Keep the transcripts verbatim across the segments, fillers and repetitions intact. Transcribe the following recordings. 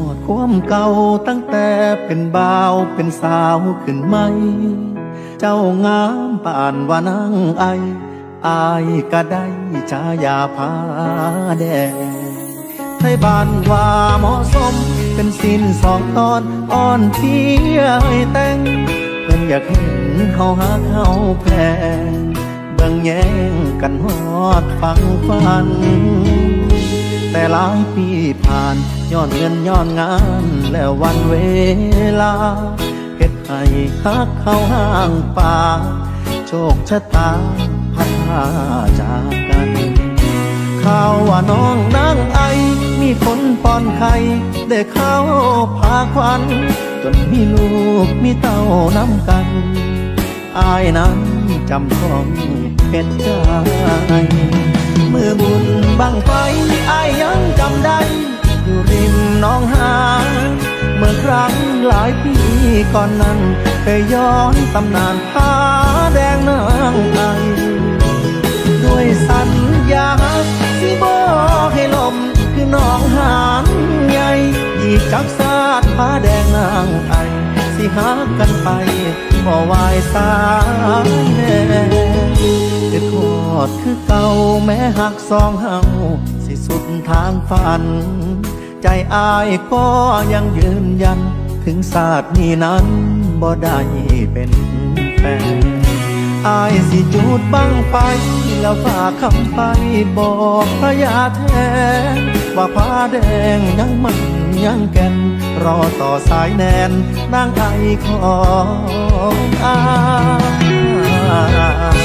ดความเก่าตั้งแต่เป็นบ่าวเป็นสาวขึ้นไหมเจ้างามป่านว่านางไออายก็ได้ฉายาผ้าแดงไทยบ้านว่าเหมาะสมเป็นสิ้นสองตอนอ่อนเพียให้แต่งเพิ่นอยากเห็นเขาหาเขาแพงเบิ่งแย่งกันฮอดฟังฟันแต่หลายปีผ่านย้อนเงินย้อนงานแล้ววันเวลาเฮ็ดให้ฮักเขาห่างป่าโชคชะตาพัดพาจากกันข่าวว่าน้องนางไอมีคนป้อนไข่ได้เข้าพาควันจนมีลูกมีเต้าน้ำกันอายนั้นจำต้องเห็นใจเมื่อบุญบังไฟอายยังจำได้อยู่ริมหนองหานเมื่อครั้งหลายปีก่อนนั้นเคยย้อนตำนานผาแดงนางไอด้วยสัญญาสิบ่ให้ลมคือหนองหานใหญ่ยีจักสาดผาแดงนางไอสิหากันไปบ่วายสายแน่เกิดขอดคือเก่าแม้หักสองเฮาสิสุดทางฝันใจอายก็ยังยืนยันถึงศาสตร์นี้นั้นบ่ได้เป็นแฟนอายสิจูดบังไฟแล้วฝากคำไปบอกพระยาแทนว่าผ้าแดงยังมันยังแก่นรอต่อสายแนนนางไอของอาย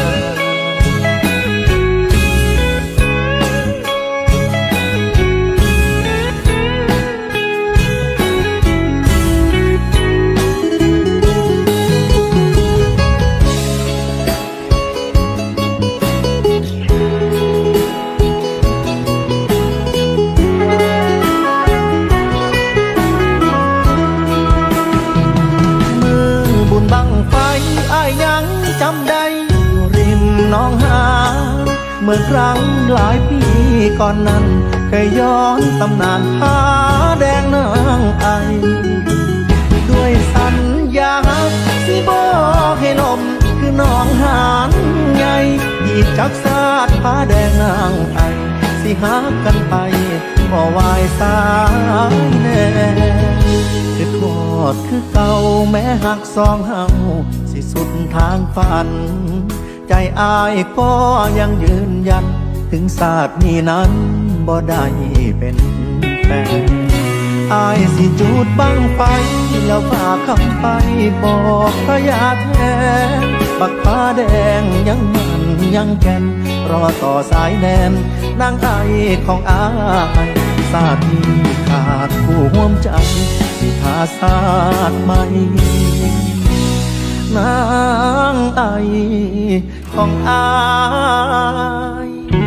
จำได้อยู่ริมหนองหานเมื่อครั้งหลายปีก่อนนั้นเคยย้อนตำนานผาแดงนางไอด้วยสัญญาสิบ่ให้ลมคือหนองหานใหญ่ยีจักสาดผาแดงนางไอสิหากันไปบ่วายสายแน่คือทอดคือเก่าแม้หักสองเฮาสิสุดทางฝันใจอายก็ยังยืนยันถึงศาสตร์นี้นั้นบ่ได้เป็นแฟนอายสิจูดบังไฟแล้วฝากคำไปบอกพระยาแทนบักผ้าแดงยังมันยังแก่นรอต่อสายแนนนางไอของอายศาสตร์นี้ขาดผู้ห่วมใจสิทาศาสตร์ใหม่นางไอของอาย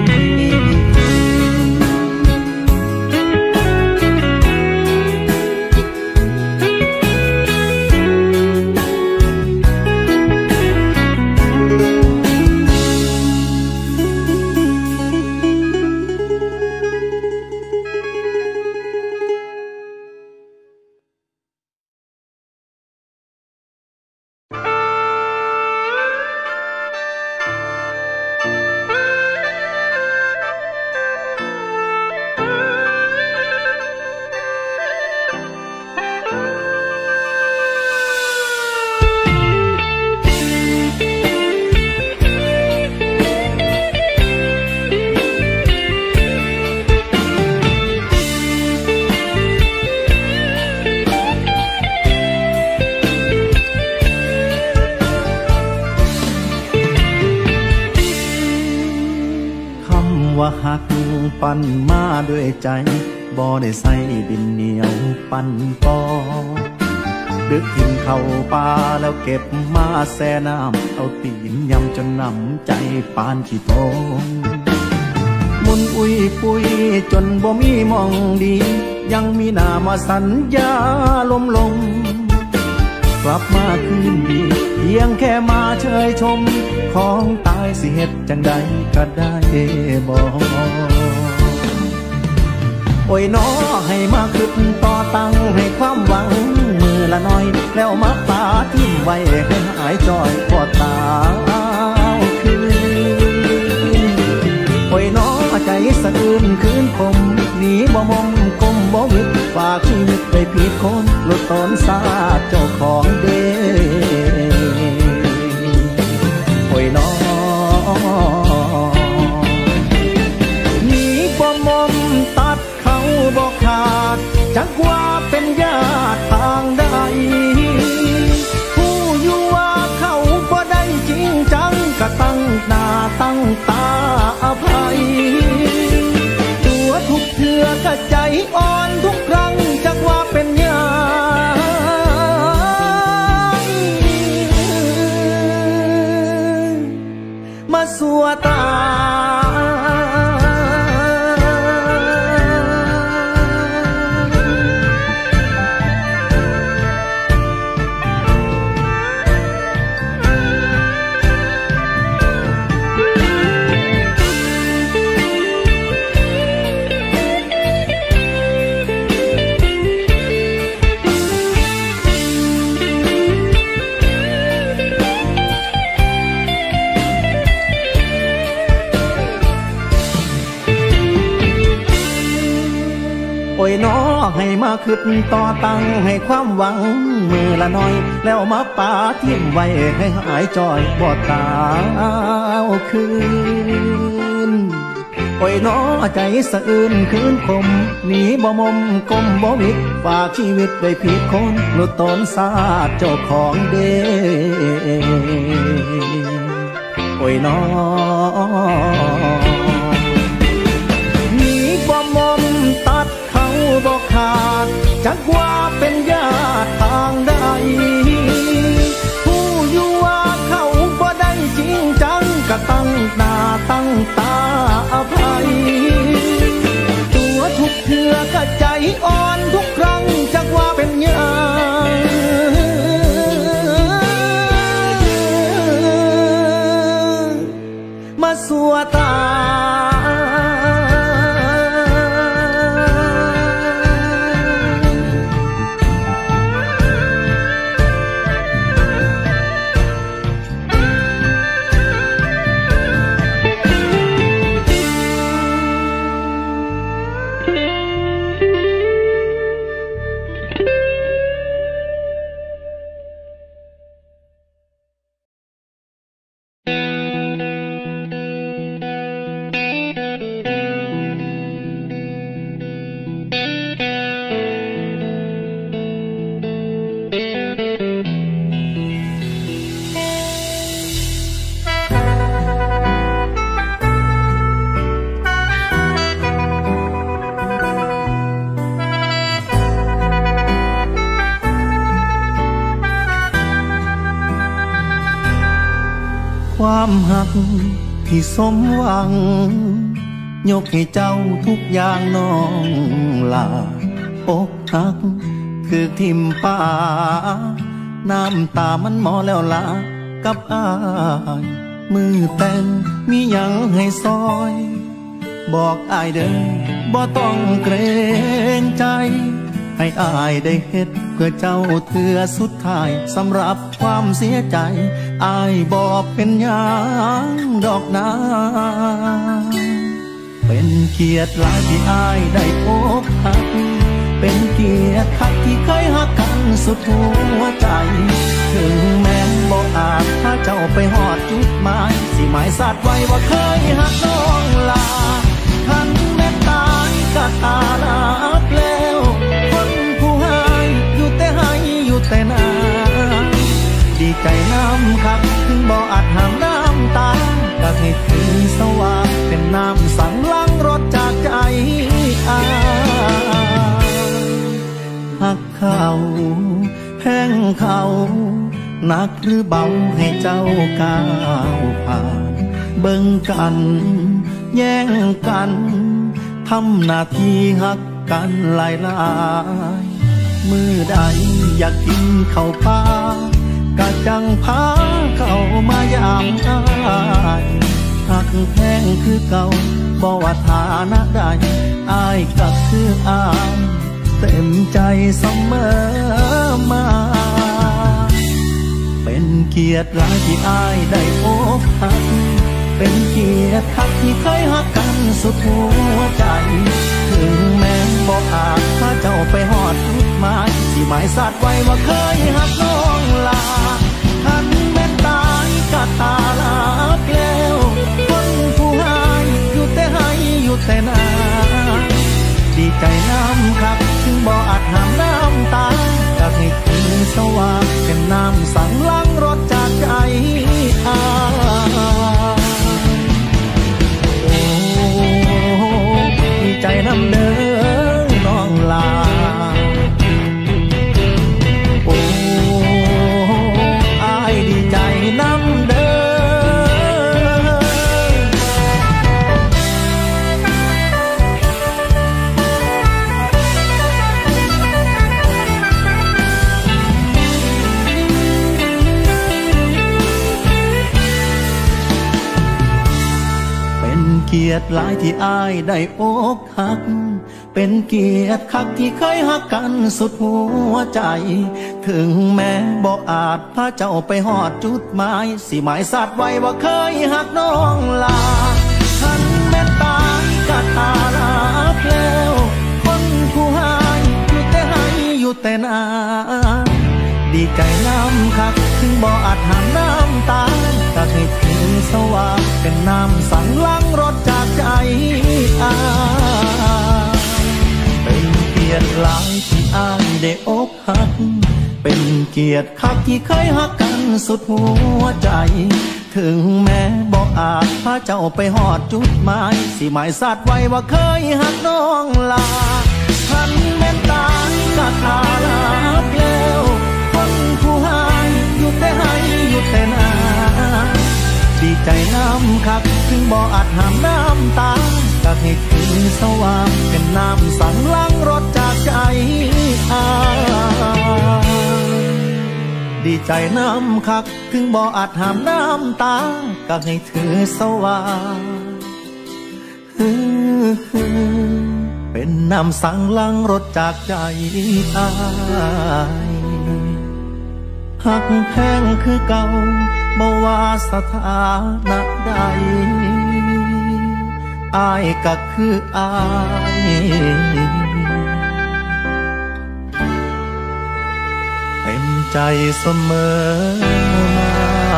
ว่าหักปั่นมาด้วยใจบ่ได้ใส่ดินเหนียวปั่นปอดึกทิ้งเข้าป่าแล้วเก็บมาแช่น้ำเอาตีนยำจนน้ำใจปานขี้โตมุนอุ้ยปุยจนบ่มีมองดียังมีหน้ามาสัญญาลมลมกลับมาคืนดีเพียงแค่มาเชยชมของตายสิเฮ็ดจังใดก็ได้บอกโอ้ยน้อให้มาขึ้นต่อตั้งให้ความหวังมือละน้อยแล้วมาปาทิ้งไว้ให้หายจอยปวดตาคืนโอ้ยน้อใจสะอื้นคืนคมหนีบ่มมกลมบ่วิดฝากชีวิตไปผิดคนหลุดตนซาเจ้าของเด้โอ้ยน้อหนีบ่มมตัดเขาบ่ขาดจักว่าเป็นญาติทางใดผู้อยู่ว่าเขาบ่ได้จริงจังก็ตั้งหน้าตั้งตาอภัยตัวทุกเทื่อก็ใจอ่อนทุกครั้งจักว่าเป็นญาติมาสัวตาโอ้ยน้อให้มาขึ้นต่อตั้งให้ความหวังมือละน้อยแล้วมาปาทิ้งไว้ให้หายจอยบ่ตาคืนโอ้ยน้อใจสะอื้นคืนคมหนีบ่มมกลมบ่วิดฝากชีวิตไว้ผิดคนหลุดตนซาเจ้าของเด้โอ้ยน้อหนีบ่มมตัดเขาบ่ขาดจักว่าเป็นญาติทางใดผู้อยู่ว่าเขาบ่ได้จริงจังก็ตั้งหน้าตั้งตาอภัยตัวทุกเทื่อก็ใจอ่อนทุกครั้งจักว่าเป็นญาติมาสัวตาความหักที่สมหวังยกให้เจ้าทุกอย่างน้องลาอกหักคือทิมป่าน้ำตามันหมอแล้วลากับอายมือแต่งมียังให้ซอยบอกอายเด้อบ่ต้องเกรงใจให้อายได้เฮ็ดเพื่อเจ้าเถื่อสุดท้ายสำหรับความเสียใจอายบอกเป็นหยังดอกนาเป็นเกียรติหลายที่อายได้พบหักเป็นเกียรติคักที่เคยหักกันสุดหัวใจถึงแม้บ่อาจพาเจ้าไปหอดจุดหมายสิหมายสัตว์ไว้ว่าเคยหักน้องลาทันแม้ตายก็ตาลาบแล้วคนผู้ให้อยู่แต่ให้อยู่แต่นาดีใจน้ำคักถึงบ่อาจห้ามน้ำตาก็ให้คืนสว่างเป็นน้ำสั่งล้างรถจากใจอายหักเขาแพงเขาหนักหรือเบาให้เจ้าก้าวผ่านเบิ่งกันแย่งกันทำหน้าที่หักกันหลายหลายมือใดอยากกินข้าวปลากะจังพาเข้ามายามอายหักแพงคือเก่าบ่ว่าฐานะใดอายก็คืออายเต็มใจเสมอมาเป็นเกียรติหลายที่อายได้พบหักเป็นเกียรติคักที่เคยหักกันสุดหัวใจถึงแม้บอกอาจถ้าเจ้าไปหอดจุดหมายที่หมายสัตว์ไว้ว่าเคยหักน้องลาทันแม้ตายก็ตาลาเปลวคนผู้ให้อยู่แต่ให้อยู่แต่นาดีใจน้ำครับถึงบ่อาจห้ามน้ำตาอยากให้คืนสว่างเป็นน้ำสั่งล้างรถจากใจอาโอ้ดีใจน้ำเด้อน้องลาโอ้อายดีใจน้ำเด้อเกียรติหลายที่อายได้อกหักเป็นเกียรติคักที่เคยหักกันสุดหัวใจถึงแม้บ่อาจพาเจ้าไปหอดจุดหมายสิหมายสัตว์ไว้ว่าเคยหักน้องลาทันแม้ตายก็ตาลาเพลวคนผู้ให้อยู่แต่ให้อยู่แต่นาดีใจน้ำคักถึงบ่อาจห้ามน้ำตาก็ให้ถึงสว่างเป็นน้ำสั่งล้างรถจากใจอาเป็นเกียรติหลายที่อายได้อกหักเป็นเกียรติคักที่เคยหักกันสุดหัวใจถึงแม้บ่อาจพาเจ้าไปหอดจุดหมายสิหมายสัตว์ไว้ว่าเคยหักน้องลาทันแม้ตายก็ตาลาเปลวคนผู้ให้อยู่แต่ให้อยู่แต่นาดีใจน้ำคักถึงบ่อาจห้ามน้ำตาก็ให้คืนสว่างเป็นน้ำสั่งล้างรถจากใจอาดีใจน้ำคักถึงบ่อาจห้ามน้ำตาก็ให้ถือสว่างเป็นน้ำสั่งล้างรถจากใจอายหักแพงคือเก่าบ่ว่าสถานะใดอายก็คืออายเต็มใจเสมอมา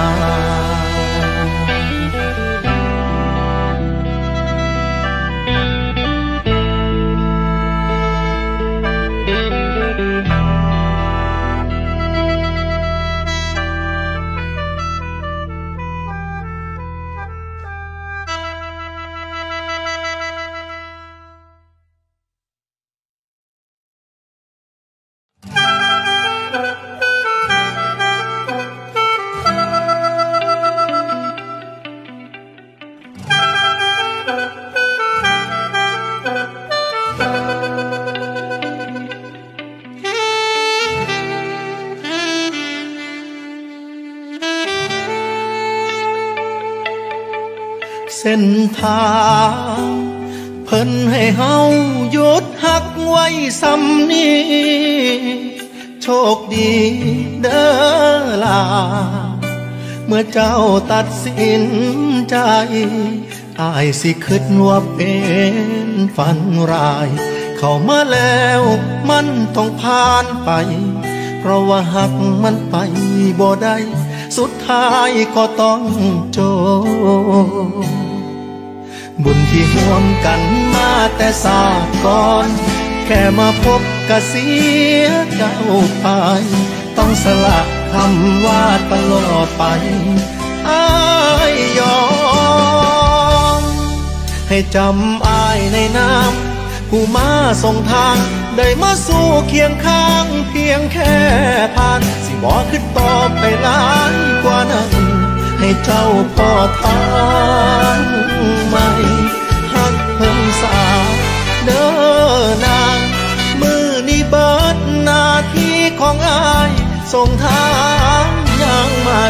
เส้นทางเพิ่นให้เฮาหยุดหักไว้ซ้ำนี้โชคดีเด้อล่ะเมื่อเจ้าตัดสินใจอายสิคิดว่าเป็นฝันร้ายเข้ามาแล้วมันต้องผ่านไปเพราะว่าหักมันไปบ่ได้สุดท้ายก็ต้องจบบุญที่ร่วมกันมาแต่ศาสตร์ก่อนแค่มาพบก็เสียเจ้าไปต้องสละคำว่าตลอดไปอ้ายยอมให้จำอ้ายในน้ำผู้มาส่งทางได้มาสู้เคียงข้างเพียงแค่ผ่านสิบ่ขึ้นต่อไปหลายกว่านั้นให้เจ้าพอทางใหม่หักเพิ่งสาเด้อนางมือนี้เบิดหน้าที่ของอ้ายส่งทางอย่างใหม่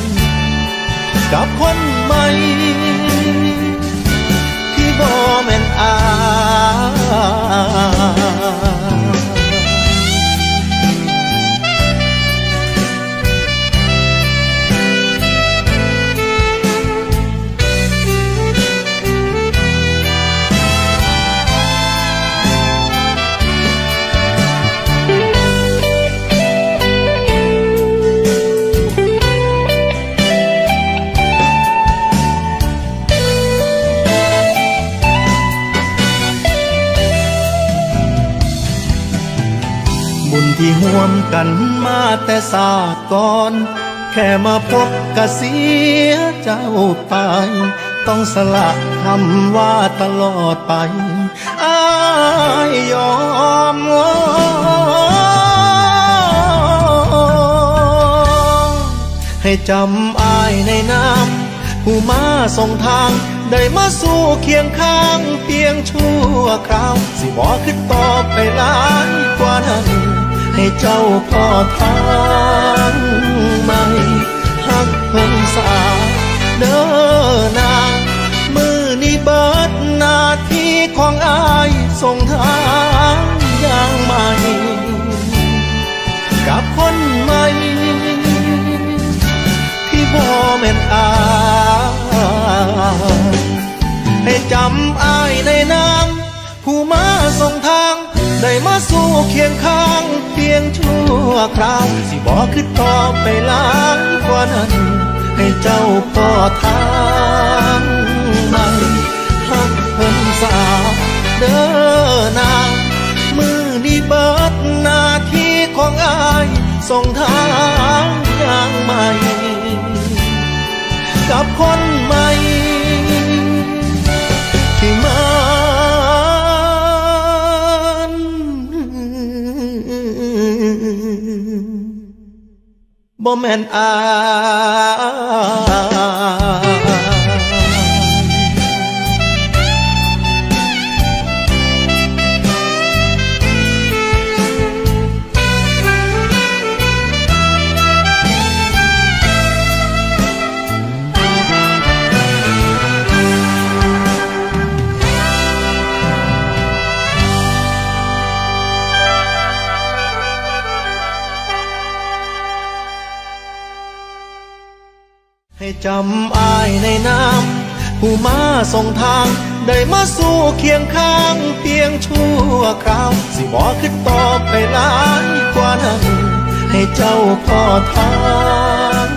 กับคนใหม่ที่บ่แม่นอาที่ห่วมกันมาแต่ศาสตร์ก่อนแค่มาพบกะเสียเจ้าไปต้องสละคำว่าตลอดไปอ้ายยอมให้จำอ้ายในน้ำผู้มาส่งทางได้มาสู้เคียงข้างเพียงชั่วคราวสิบ่คิดต่อไปหลายกว่านั้นให้เจ้าพ่อทางไม่หักเพิ่งสาเด้อนางมือนี้เบิดหน้าที่ของอ้ายส่งทางอย่างใหม่กับคนใหม่ที่บ่แม่นอายให้จำอ้ายในน้ำผู้มาส่งทางได้มาสู้เคียงข้างเพียงชั่วคราวสิบ่คิดต่อไปหลายกว่านั้นให้เจ้าพ่อทางใหม่หักเพิ่นสาเด้อนางมือนี้เบิดหน้าที่ของอ้ายส่งทางอย่างใหม่กับคนใหม่ที่มาบ่แม่นอายให้จำอ้ายในน้ำผู้มาส่งทางได้มาสู้เคียงข้างเพียงชั่วคราวสิบ่คิดต่อไปหลายกว่านั้นให้เจ้าพ่อทาง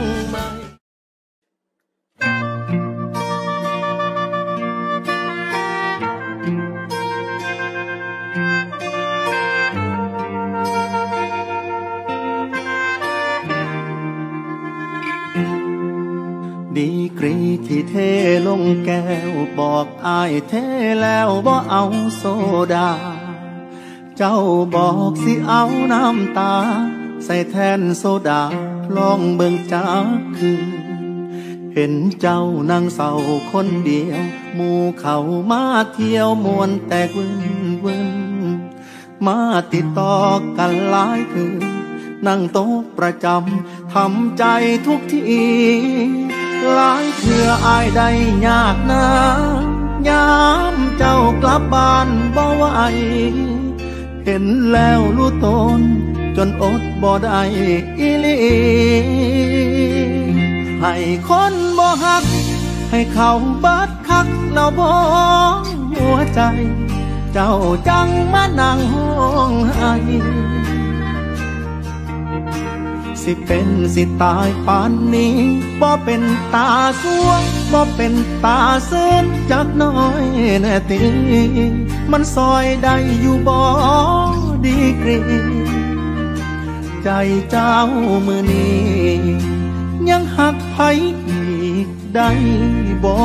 ดีกรีที่เทลงแก้วบอกอ้ายเทแล้วบ่เอาโซดาเจ้าบอกสิเอาน้ำตาใส่แทนโซดาลองเบิ่งจักคืนเห็นเจ้านั่งเศร้าคนเดียวหมู่เขามาเที่ยวมวนแตกวุ่นวุ่นมาติดต่อกันหลายคืนนั่งโต๊ะประจำทำใจทุกทีหลายเทื่ออายได้ยากนะยามเจ้ากลับบ้านบ่ไหวเห็นแล้วรู้ตนจนอดบ่ได้อีหลีให้คนบ่ฮักให้เขาบัดคักแล้วบ่หัวใจเจ้าจังมานั่งห้องไห้สิเป็นสิตายปานนี้บ่เป็นตาสวงบ่เป็นตาเส้นจักน้อยแน่ตีมันซอยได้อยู่บ่ดีกรีใจเจ้ามือนี้ยังหักไผอีกได้บ่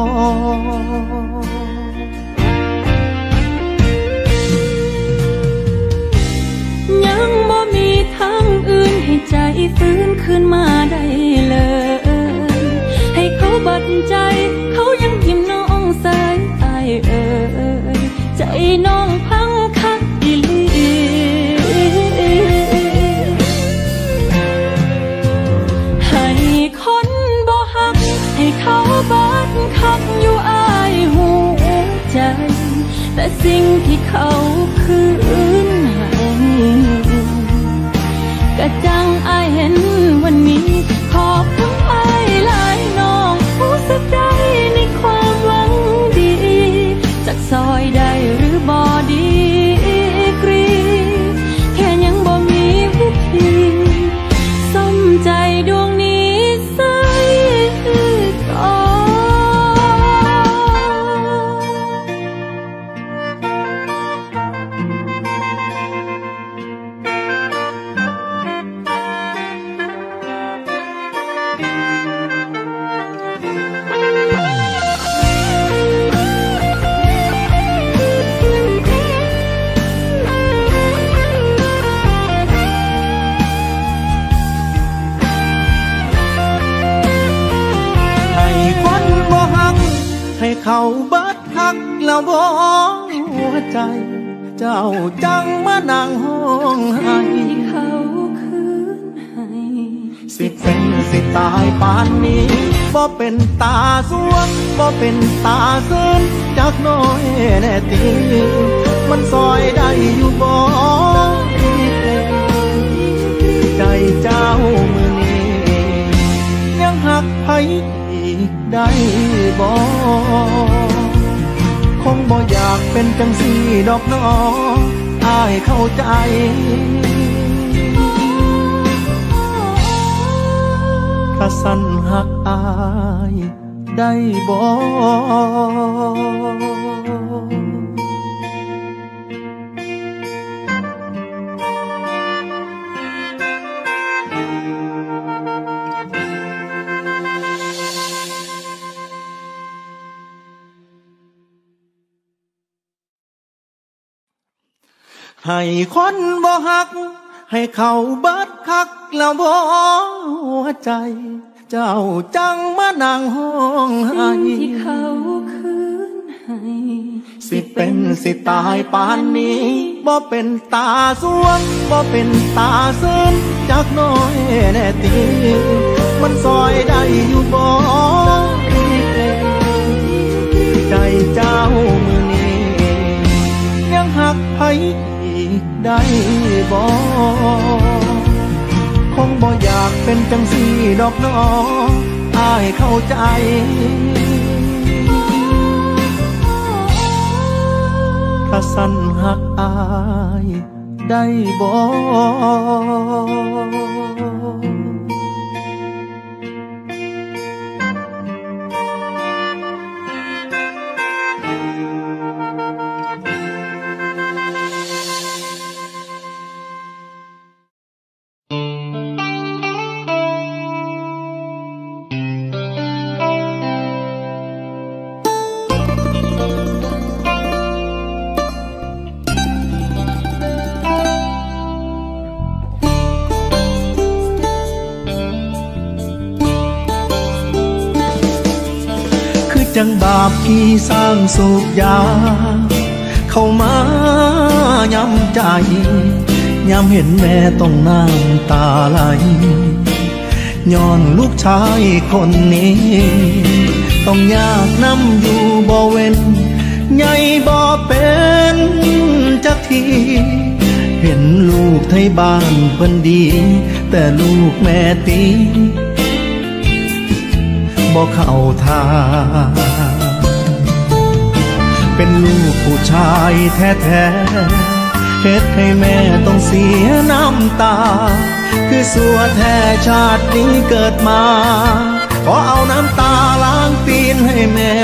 ยังบ่มีทางอื่นให้ใจฟื้นขึ้นมาได้เลยให้เขาบัดใจเขายังทิ่มน้องสายอายเอ่ยใจน้องพังคักอีหลีให้คนบ่ฮักให้เขาบัดคักอยู่อายหูใจที่เขาคืนให้กะจังอายเห็นวันนี้ขอบคุณอายหลายน้องผู้สึกได้ในความหวังดีจากซอยได้หรือบ่ดีกรีแค่ยังบ่มีวิธีสมใจดวงนี้ใส่ก่อนให้เขาเบิดคักแล้วบ่หัวใจเจ้าจังมานั่งห้องให้เขาคืนให้สิเป็นสิตายปานนี้บ่เป็นตาสวงบ่เป็นตาซึ้นจักน้อยแน่ตีมันซอยได้อยู่บ่ใจเจ้ามือนี้ยังหักไผได้บ่คงบ่อยากเป็นจังสี่ดอกน้ออ้ายเข้าใจถ้าสั่นหักอ้ายได้บ่ให้คนบ่ฮักให้เขาเบิดคักแล้วบ่หัวใจเจ้าจังมานั่งห้องให้ที่เขาคืนให้สิเป็นสิตายปานนี้บ่เป็นตาสวงบ่เป็นตาซึ้นจักน้อยแน่ตีมันซอยได้อยู่บ่ใจเจ้ามือนี้ยังหักไผได้บ่คงบ่อยากเป็นจังสี่ดอกน้ออ้ายเข้าใจถ้าสั่นหักอ้ายได้บ่จังบาปที่สร้างสูบยาเข้ามายำใจยามเห็นแม่ต้องน้ำตาไหลย้อนลูกชายคนนี้ต้องยากน้ำอยู่บ่เว้นใหญ่บ่เป็นจักทีเห็นลูกไทยบ้านเพิ่นดีแต่ลูกแม่ตีบ่เข้าทางเป็นลูกผู้ชายแท้ๆเฮ็ดให้แม่ต้องเสียน้ำตาคือสัวแท้ชาตินี้เกิดมาขอเอาน้ำตาล้างตีนให้แม่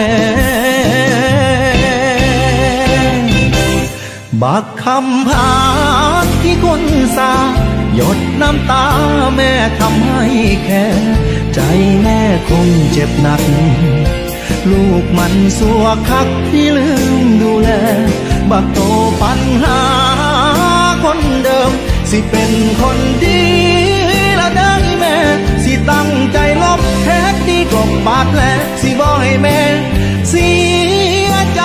บักคำพาที่คนสาหยดน้ำตาแม่ทำให้แค่ใจแม่คงเจ็บหนักลูกมันสัวคักที่ลืมดูแลบักโตปัญหาคนเดิมสิเป็นคนดีละเด้อแม่สิตั้งใจลบแท้ดีกลบบาดแผลสิบ่ให้แม่เสียใจ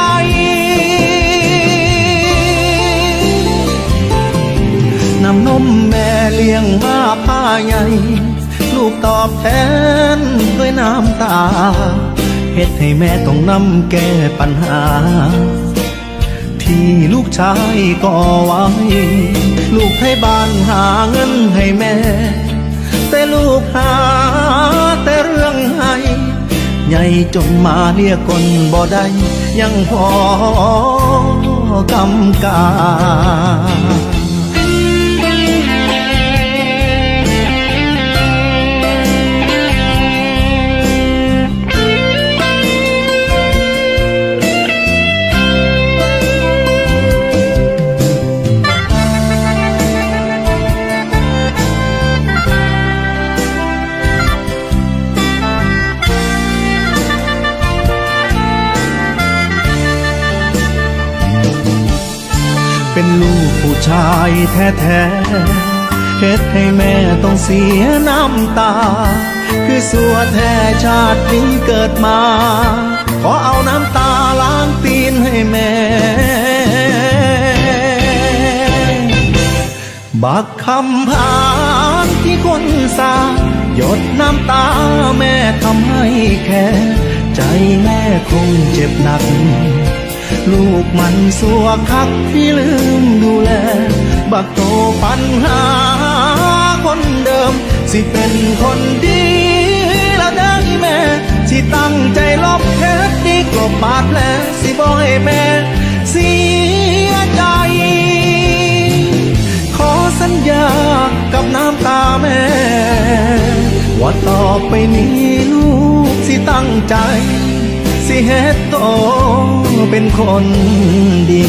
น้ำนมแม่เลี้ยงมาผ้าใหญ่ลูกตอบแทนด้วยน้ำตาเฮ็ดให้แม่ต้องนำแก้ปัญหาทที่ลูกชายก่อไว้ลูกให้บ้านหาเงินให้แม่แต่ลูกหาแต่เรื่องให้ใหญ่จนมาเรียกคนบ่ได้ยังพอกำกาเป็นลูกผู้ชายแท้ๆเฮ็ดให้แม่ต้องเสียน้ำตาคือสัวแท้ชาตินี้เกิดมาขอเอาน้ำตาล้างตีนให้แม่บักคำพานที่คนสาหยดน้ำตาแม่ทำให้แค่ใจแม่คงเจ็บหนักลูกมันสัวคักที่ลืมดูแลบักโตปัญหาคนเดิมสิเป็นคนดีแล้วเด้อแม่สิตั้งใจลบเท็จดีกลบบาดแผลสิบ่ให้แม่เสียใจขอสัญญากับน้ำตาแม่ว่าต่อไปนี้ลูกสิตั้งใจสิเฮ็ดโตเป็นคนดี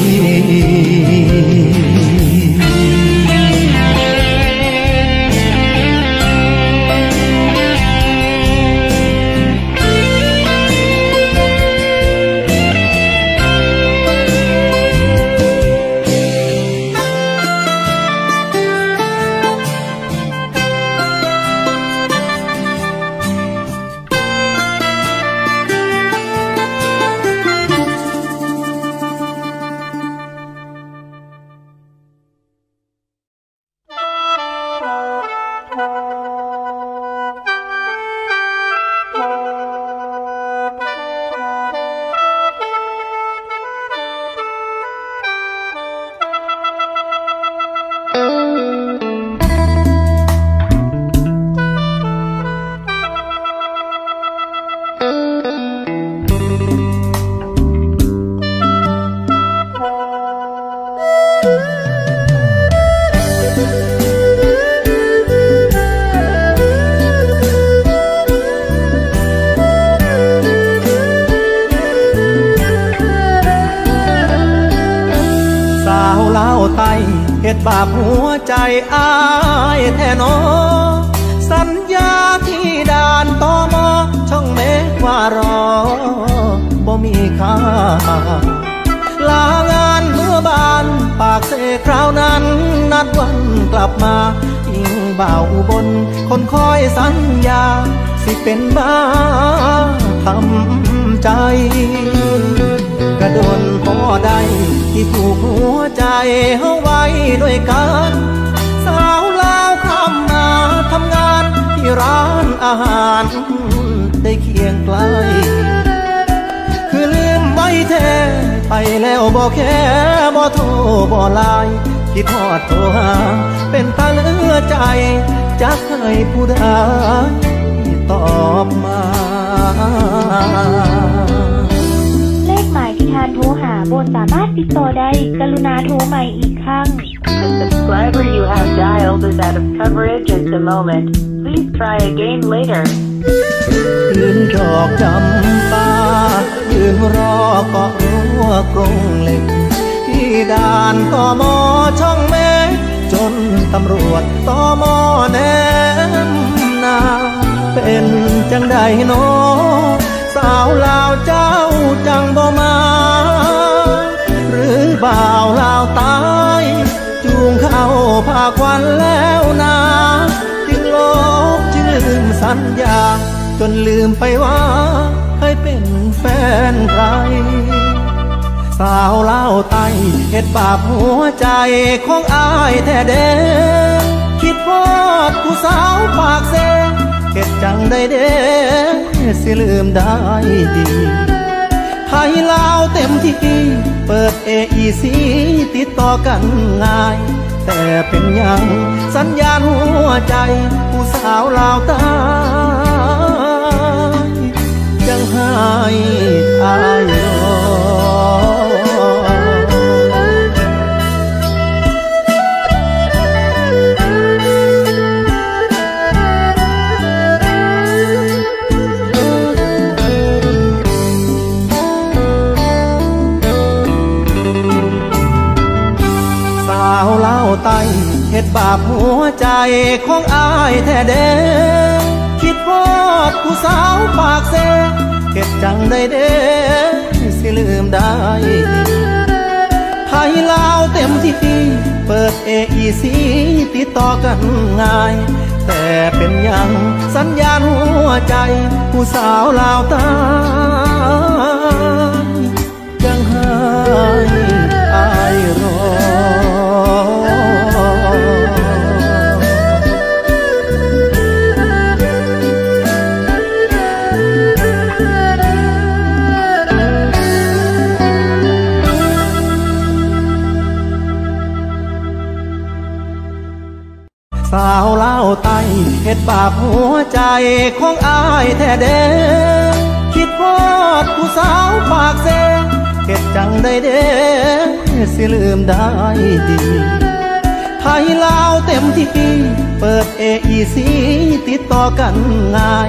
เฮ็ดบาปหัวใจอ้ายแท้นอสัญญาที่ด่านตมช่องเมฆว่ารอบ่มีค่าลางานเมื่อบานปากเสกคราวนั้นนัดวันกลับมาอิงบ่าวอุบลคนคอยสัญญาสิเป็นบ้าทำใจกระโดนพอได้ที่ผูกหัวใจเฮาไว้ด้วยกันสาวลาวข้ามมาทำงานที่ร้านอาหารได้เคียงไกลคือลืมไว้แท้ไปแล้วบ่แค่บ่โทรบ่ไลน์คิดฮอดโทรหาเป็นตาเหลือใจจักให้ผู้ใดตอบมาเลขหมายที่ท่านโทรหาบนสามารถติดต่อได้กรุณาโทรใหม่อีกครั้ง The subscriber you have dialed is out of coverage at the moment. Please try again later. ยืนดอกจำปายืนรอเกาะรั้วกรงเหล็กที่ด่านตมช่องเมฆจนตำรวจตมแนมนาเป็นจังใดโนสาวลาวเจ้าจังบ่มาหรือบ่าวลาวตายจูงเข้าพาควันแล้วนาจึงลบชื่อสัญญาจนลืมไปว่าเคยเป็นแฟนใครสาวลาวไต้เฮ็ดบาปหัวใจของอายแท้เด้คิดพอดผู้สาวปากเซเฮ็ดจังได้เด้สิลืมได้ดีทยลาวเต็มที่เปิด เอ อี ซี ติดต่อกันง่ายแต่เป็นยังสัญญาณหัวใจผู้สาวลาวใต้ยังให้อายรอสาวลาวใต้เฮ็ดบาปหัวใจของอายแท้เด้คิดฮอดผู้สาวปากเซเฮ็ดจังได้เด้สิลืมได้ไทยลาวเต็มที่เปิด เอ อี ซี ติดต่อกันง่ายแต่เป็นยังสัญญาณหัวใจผู้สาวลาวใต้ยังให้อายรอสาวลาวใต้เฮ็ดบาปหัวใจของอายแท้เด้คิดฮอดผู้สาวปากเซเฮ็ดจังได้เด้สิลืมได้ดีไทยลาวเต็มที่เปิด เอ อี ซี ติดต่อกันง่าย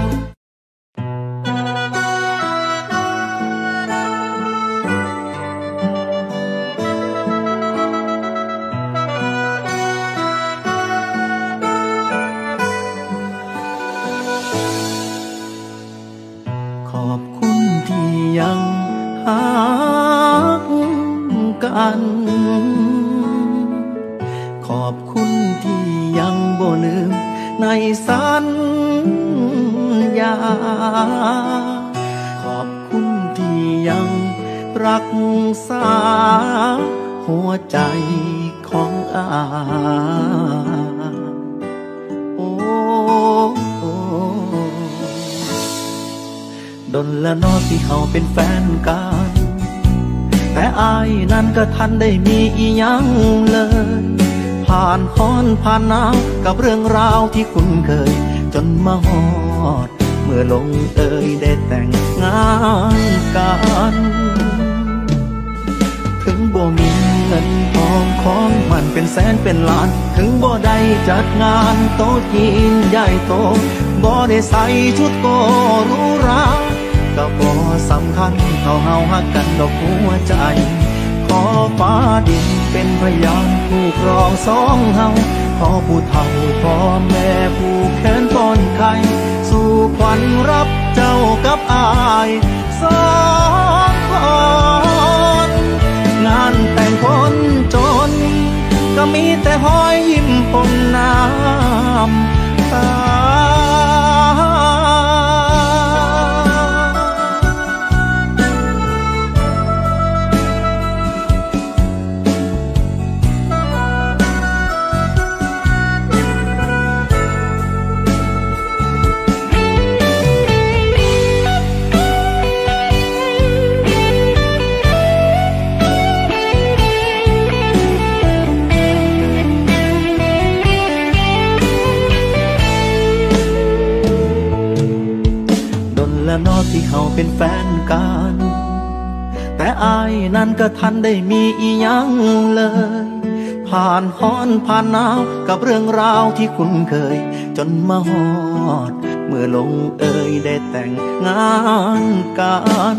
ขอบคุณที่ยังหักกันขอบคุณที่ยังบ่ลืมในสัญญาขอบคุณที่ยังรักษาหัวใจของอาโอ้ดนละนอที่เขาเป็นแฟนกันแต่อายนั้นก็ทันได้มีอีหยังเลยผ่านฮ้อนผ่านหนาวกับเรื่องราวที่คุ้นเคยจนมาฮอดเมื่อลงเอยได้แต่งงานกันถึงบ่มีเงินทองของมันเป็นแสนเป็นล้านถึงบ่ได้จัดงานโต๊ะจีนใหญ่โตบ่ได้ใส่ชุดโกหรูหราก็บ่สำคัญเท่าเฮาฮักกันดอกหัวใจขอฟ้าดินเป็นพยานผู้ครองสองเฮาขอผู้เฒ่าพ่อแม่ผู้แขนป้อนไข่สู่ขวัญรับเจ้ากับอายสองคนงานแต่งคนจนก็มีแต่หอยยิ้มปนน้ำตานอที่เขาเป็นแฟนกันแต่อายนั้นก็ทันได้มีอีหยังเลยผ่านฮ้อนผ่านหนาวกับเรื่องราวที่คุ้นเคยจนมาฮอดเมื่อลงเอยได้แต่งงานกัน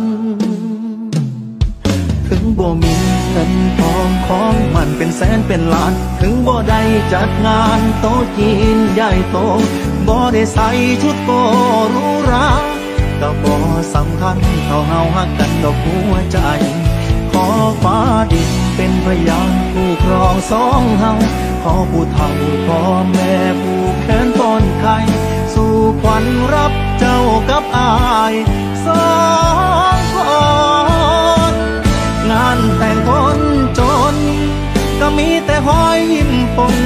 ถึงบ่มีเงินทองของมันเป็นแสนเป็นล้านถึงบ่ได้จัดงานโต๊ะจีนใหญ่โตบ่ได้ใส่ชุดโกหรูหราก็บ่สำคัญเท่าเฮาฮักกันดอกหัวใจขอฟ้าดินเป็นพยานผู้ครองสองเฮาขอผู้เฒ่าพ่อแม่ผู้แขนป้อนไข่สู่ขวัญรับเจ้ากับอายสองคนงานแต่งคนจนก็มีแต่หอยยิ้มปน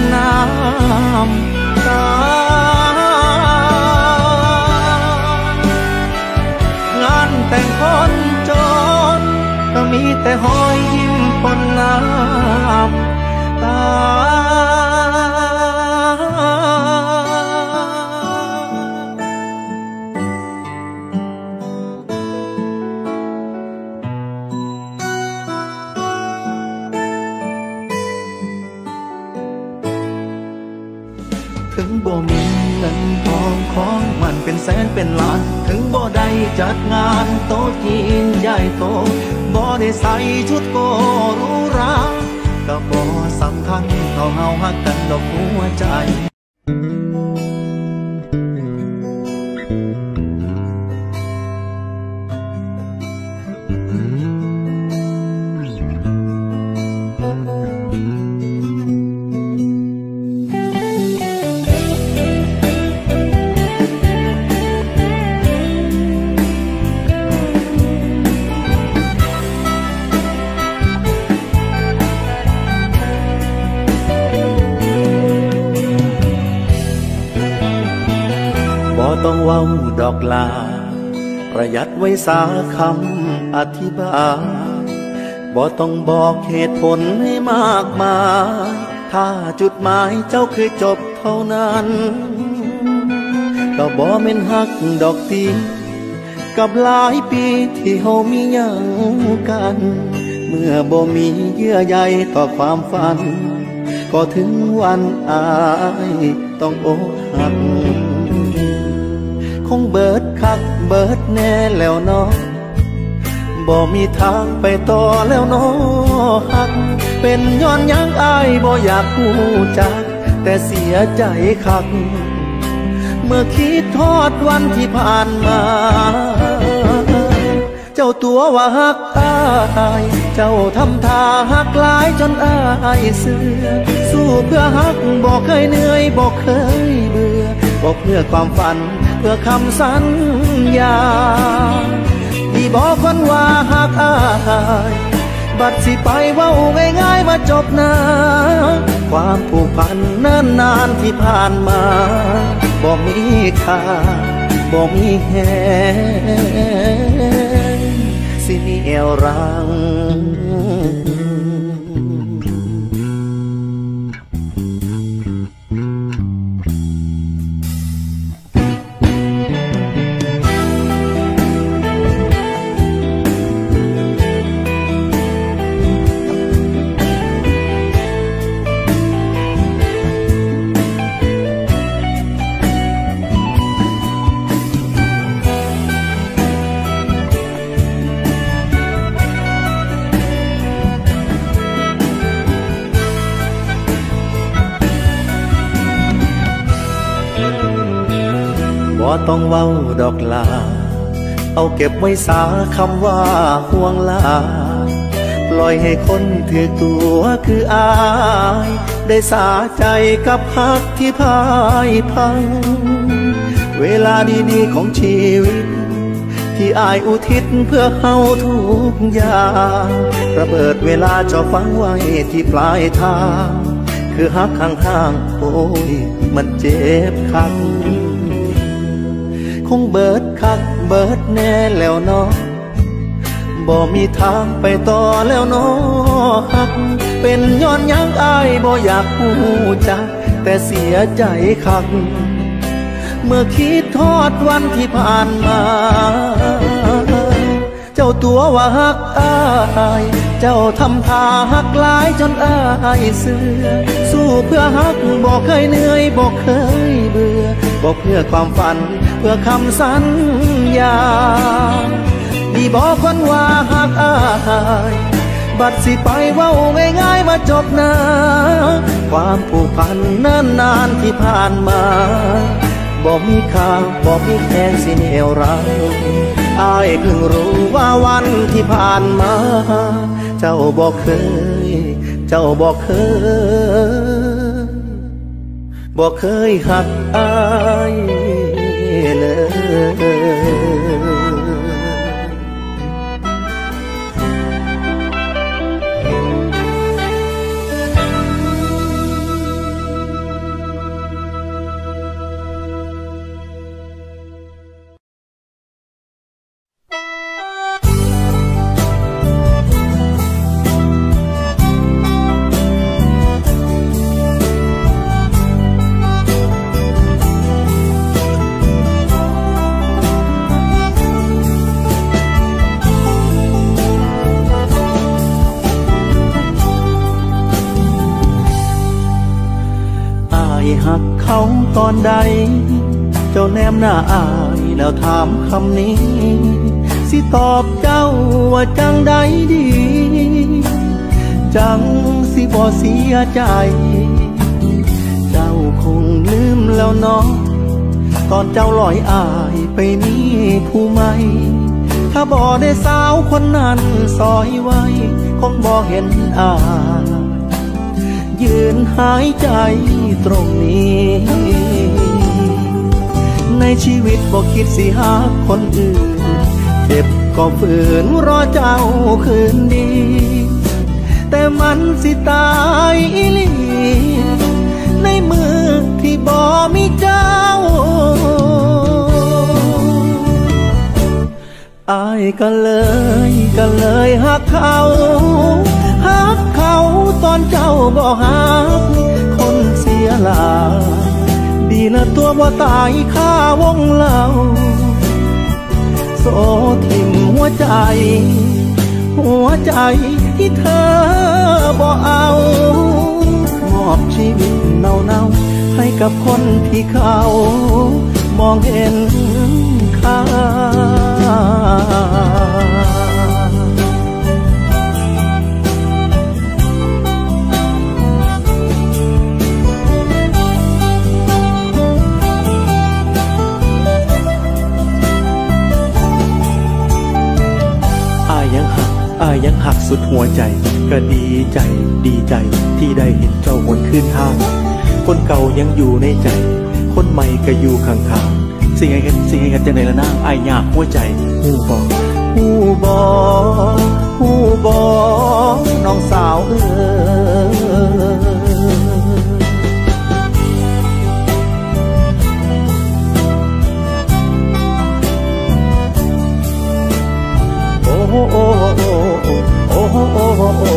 น้ำตางานแต่งคนจนถึงบ่มีเงินทองของมันเป็นแสนเป็นล้านถึงบ่ได้จัดงานโต๊ะจีนใหญ่โตบ่ได้ใส่ชุดโกหรูหราก็บ่สำคัญเท่าเฮาฮักกันดอกหัวใจต้องเว้าดอกลาประหยัดไว้สาคำอธิบายบ่ต้องบอกเหตุผลให้มากมายถ้าจุดหมายเจ้าคือจบเท่านั้นก็บ่แม่นฮักดอกตีกับหลายปีที่เฮามีหยังกันเมื่อบ่มีเยื่อใยต่อความฝันก็ถึงวันอายต้องอกหักคงเบิดคักเบิดแน่แล้วเนาะบ่มีทางไปต่อแล้วเนาะฮักเป็นย้อนยังอายบ่อยากพูดจักแต่เสียใจคักเมื่อคิดทอดวันที่ผ่านมาเจ้าตัวว่าฮักอายเจ้าทำท่าฮักหลายจนอายเสื่อสู้เพื่อฮักบ่เคยเหนื่อยบ่เคยเบื่อบ่เพื่อความฝันเพื่อคำสัญญาที่บอกคนว่าฮักอายบัดสิไปเว้าง่ายๆว่าจบนะความผูกพันเนิ่นนานที่ผ่านมาบ่มีค่าบ่มีแหงสิเหนี่ยวรั้งบ่ต้องเว้าดอกลาเอาเก็บไว้สาคำว่าห่วงลาปล่อยให้คนถือตัวคืออายได้สาใจกับฮักที่พ่ายพังเวลาดีๆของชีวิตที่อายอุทิศเพื่อเฮาทุกอย่างระเบิดเวลาจะฟังไว้ที่ปลายทางคือฮักข้างๆโอ้ยมันเจ็บคักคงเบิดคักเบิดแน่แล้วเนาะบ่มีทางไปต่อแล้วเนาะฮักเป็นย้อนยังอายบ่อยากพูดจักแต่เสียใจคักเมื่อคิดทอดวันที่ผ่านมาเจ้าตัวว่าฮักอายเจ้าทำท่าฮักหลายจนอายเสื่อสู้เพื่อฮักบ่เคยเหนื่อยบ่เคยเบื่อบ่เพื่อความฝันเพื่อคำสัญญาที่บอกคนว่าฮักอายบัดสิไปเว้าง่ายๆว่าจบนะความผูกพันเนิ่นนานที่ผ่านมาบ่มีค่าบ่มีแค่สิเหนี่ยวรั้งอายเพิ่งรู้ว่าวันที่ผ่านมาเจ้าบ่เคยเจ้าบ่เคยบ่เคยฮักอายเลยหักเขาตอนใดเจ้าแนมหน้าอายแล้วถามคำนี้สิตอบเจ้าว่าจังใดดีจังสิบ่เสียใจเจ้าคงลืมแล้วเนาะตอนเจ้าลอยอายไปมีผู้ใหม่ถ้าบ่ได้สาวคนนั้นซอยไว้คงบ่เห็นอายยืนหายใจตรงนี้ในชีวิตบ่คิดสิหาคนอื่นเจ็บก็ฝืนรอเจ้าคืนดีแต่มันสิตายอีหลีในมือที่บ่มีเจ้าอายก็เลยก็เลยหักเขาหักเขาตอนเจ้าบ่หักคนเสียหลายดีนะตัวบ่ตายค่าวงเล่าโซทิ่มหัวใจหัวใจที่เธอบ่เอามอบชีวิตเน่าๆให้กับคนที่เขามองเห็นค่าอายยังหักสุดหัวใจก็ดีใจดีใจที่ได้เห็นเจ้าหวนคืนทางคนเก่ายังอยู่ในใจคนใหม่ก็อยู่ข้างๆสิ่งไอ้กันสิ่งไอ้กันจะในละนางอายอยากหัวใจหูบอหูบอหูบอน้องสาวเออโอ้โอ้โอ้โอ้โอ้โอ้โอ้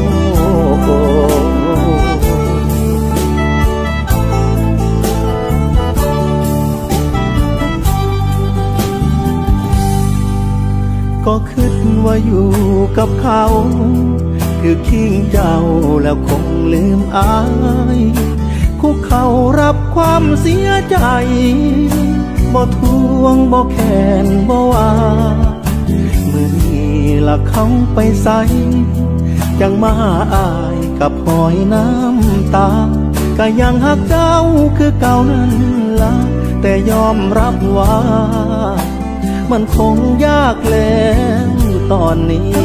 ก็คิดว่าอยู่กับเขาคือคิงเจ้าแล้วคงลืมอายคุกเข่ารับความเสียใจบ่ทวงบ่แค้นบ่ว่ามือนี้ละเขาไปใส่จังมาอายกับหอยน้ำตาก็ยังหักเจ้าคือเก่านั้นละแต่ยอมรับว่ามันคงยากแล้วตอนนี้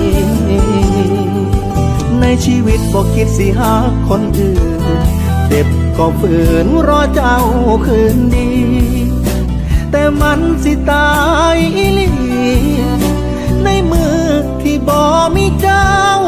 ในชีวิตบ่คิดสิหาคนอื่นเจ็บก็ฝืนรอเจ้าคืนดีแต่มันสิตายอีหลีในมือที่บ่มีเจ้า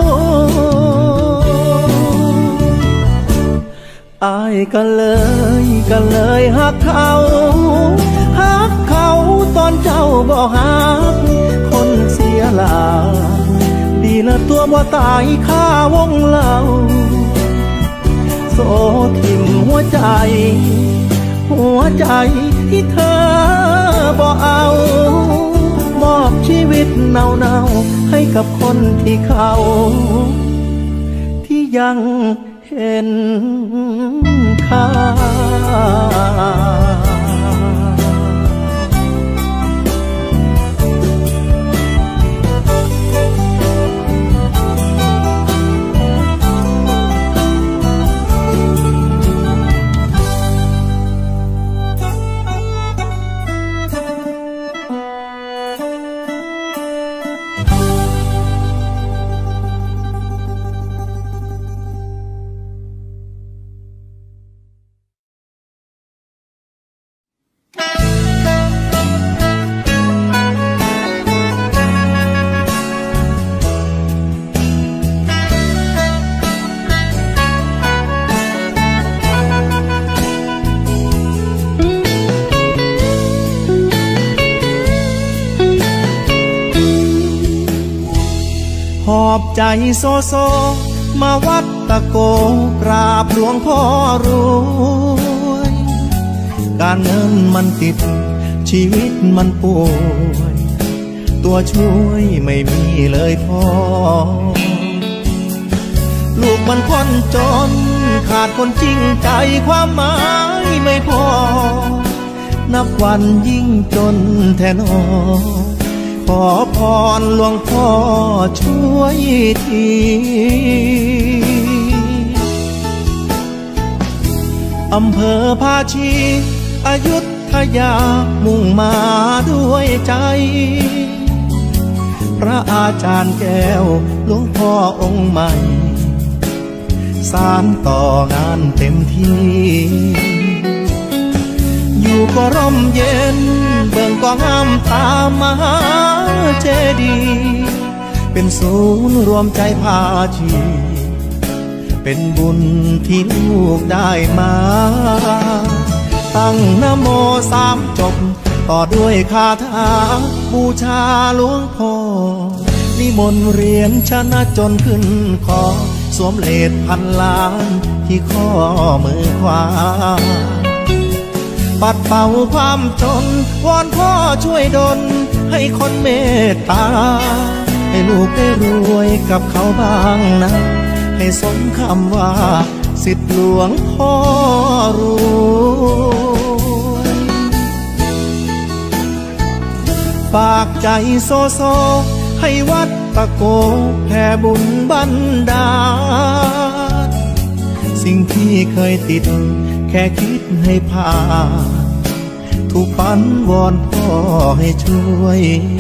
อายก็เลยก็เลยหักเขาหักเขาตอนเจ้าบ่หักคนเสียหลายดีนะตัวบ่ตายค่าวงเล่าโซทิ่มหัวใจหัวใจที่เธอบ่เอามอบชีวิตเน่าๆให้กับคนที่เขาที่ยังเห็นค่าหอบใจโซโซมาวัดตะโกกราบหลวงพ่อรวยการเงินมันติดชีวิตมันป่วยตัวช่วยไม่มีเลยพ่อลูกมันคนจนขาดคนจริงใจความหมายนับวันยิ่งจนแทนอขอพรหลวงพ่อช่วยทีอำเภอภาชีอยุธยามุ่งมาด้วยใจพระอาจารย์แก้วหลวงพ่อองค์ใหม่สานต่องานเต็มที่อยู่ก็ร่มเย็นเบิ่งก็งามตามมหาเจดีย์เป็นศูนย์รวมใจภาชีเป็นบุญที่ลูกได้มาตั้งนะโมสามจบต่อด้วยคาถาบูชาหลวงพ่อนิมนต์เรียนชนะจนขึ้นคอสวมเลสพันล้านที่ข้อมือขวาปัดเป่าความจนวอนพ่อช่วยดลให้คนเมตตาให้ลูกได้รวยกับเขาบ้างนะให้สมคำว่าศิษย์หลวงพ่อรวยฝากใจโซโซให้วัดตะโกแผ่บุญบันดาลสิ่งที่เคยติดแค่คิดให้ผ่านทุกปันวอนพ่อให้ช่วย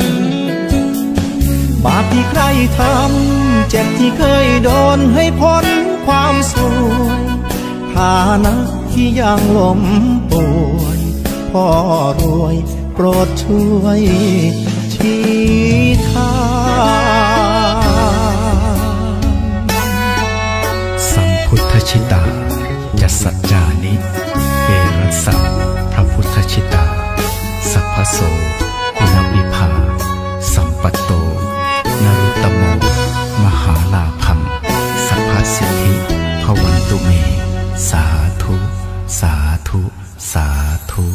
บาปที่ใครทำเจ็บที่เคยโดนให้พ้นความสวยฐานะที่ยังล้มป่วยพ่อรวยโปรดช่วยชี้ทางสัมพุทธชิตาจัสสัจจานิเปรัสสะพระพุทธชิตาสัพพโสกุณวิภาสัมปัตโตนรุตตโมมหาลาภังสัพพสิทธิภวันตุเมสาธุสาธุสาธุ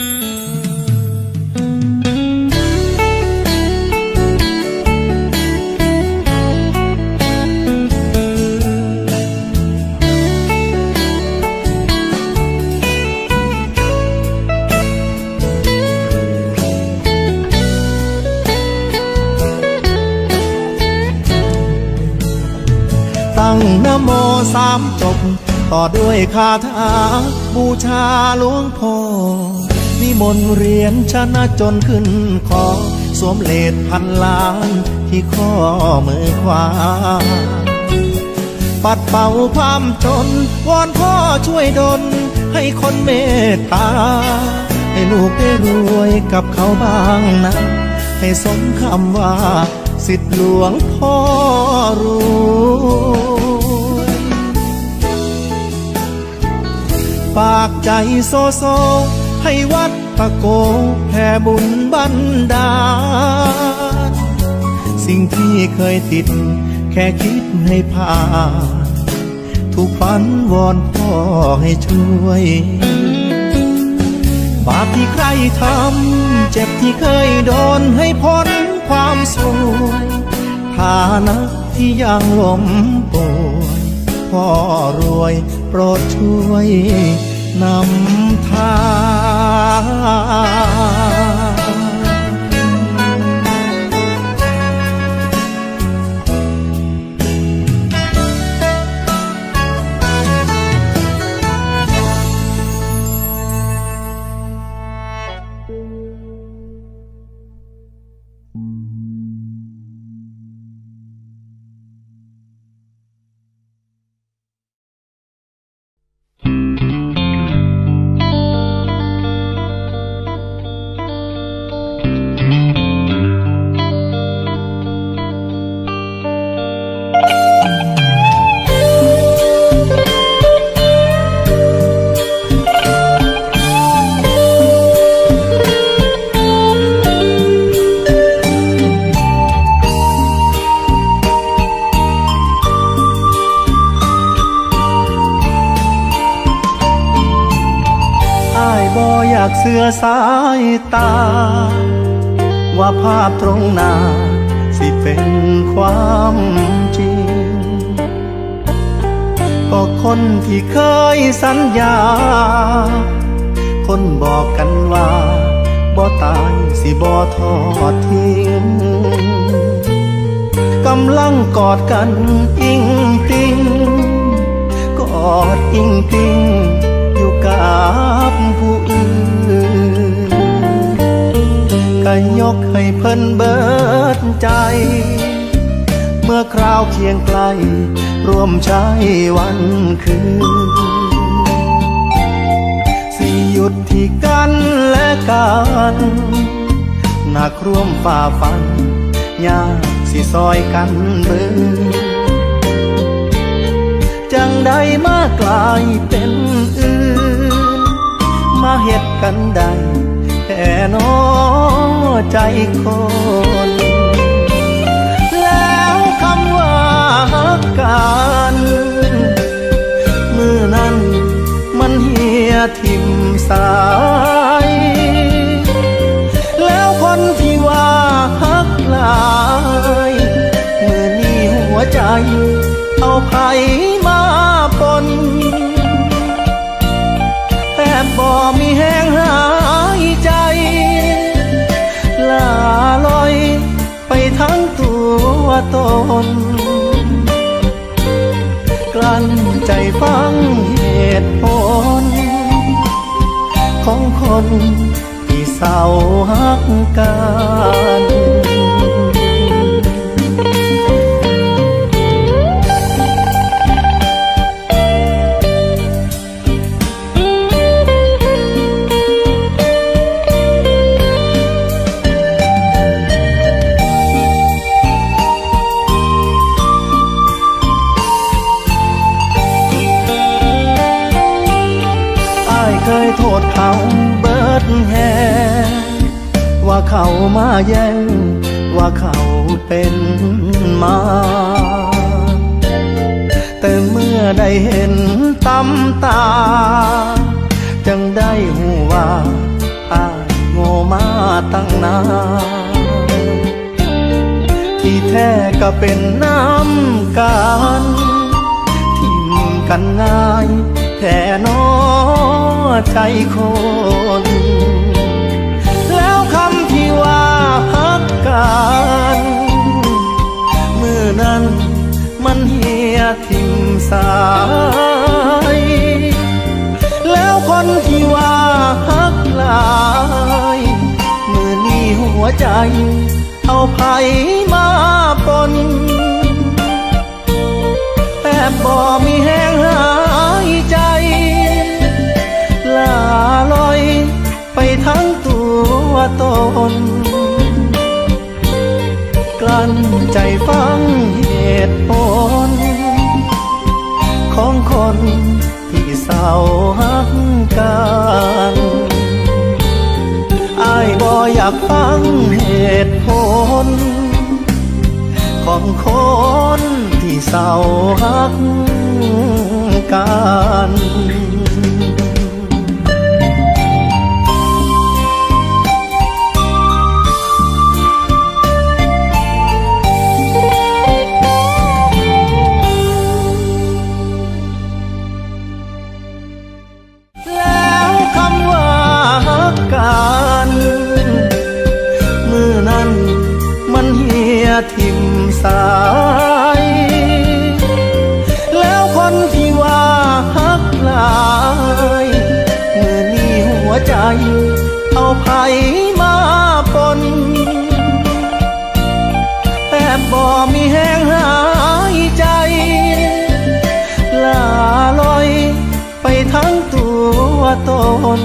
ตั้งนะโมสามจบต่อด้วยคาถาบูชาหลวงพ่อนิมนต์เรียนชนะจนขึ้นคอสวมเลสพันล้านที่ข้อมือขวาปัดเป่าความจนวอนพ่อช่วยดลให้คนเมตตาให้ลูกได้รวยกับเขาบ้างนะให้สมคำว่าศิษย์หลวงพ่อรวยฝากใจโซโซให้วัดตะโกแผ่บุญบันดาลสิ่งที่เคยติดแค่คิดให้ผ่านทุกฝันวอนพ่อให้ช่วยบาปที่ใครทำเจ็บที่เคยโดนให้พ้นความสวยฐานะที่ยังล้มป่วยพ่อรวยโปรดช่วยนำทางเสื่อสายตาว่าภาพตรงหน้าสิเป็นความจริงก็คนที่เคยสัญญาคนบอกกันว่าตายสิบ่ทอดทิ้งกำลังกอดกันอิงติงกอดอิงติงอยู่กับผู้อื่นก็ยกให้เพิ่นเบิดใจเมื่อคราวเคียงไกลร่วมใช้วันคืนสิหยุดที่กันและกันหนักร่วมฝ่าฟันยากสิซอยกันเบิ่งจังใดมากลายเป็นอื่นมาเฮ็ดกันได้แค่น้อใจคนแล้วคำว่าฮักกันมือนั้นมันเหี่ยทิ่มสายแล้วคนที่ว่าฮักหลายมือนี้หัวใจเอาไผมาปนแทบบ่มีแห้งหายใจลาลอยไปทั้งตัวตนกลั้นใจฟังเหตุผลของคนที่เศร้าฮักกันเคยโทษเขาเบิดแฮว่าเขามาแย่งว่าเขาเป็นมาแต่เมื่อได้เห็นตำตาจังได้หูว่าอ้ายโง่มาตั้งนานที่แท้ก็เป็นน้ำกันทิ่มกันง่ายแค่น้อใจคนแล้วคำที่ว่าฮักกันมือนั้นมันเหี่ยทิ่มสายแล้วคนที่ว่าฮักหลายมือนี้หัวใจเอาไผมาปนแต่บ่มีแห้งหายใจลาลอยไปทั้งตัวตนกลั้นใจฟังเหตุผลของคนที่เศร้าฮักกันอ้ายบ่อยากฟังเหตุผลของคนที่เศร้าฮักกันแล้วคำว่าฮักกันมือนั้นมันเหี่ยทิ่มสายแล้วคนที่ว่าฮักหลายมือนี้หัวใจเอาไผมาปนแต่บ่มีแห้งหายใจลาลอยไปทั้งตัวตน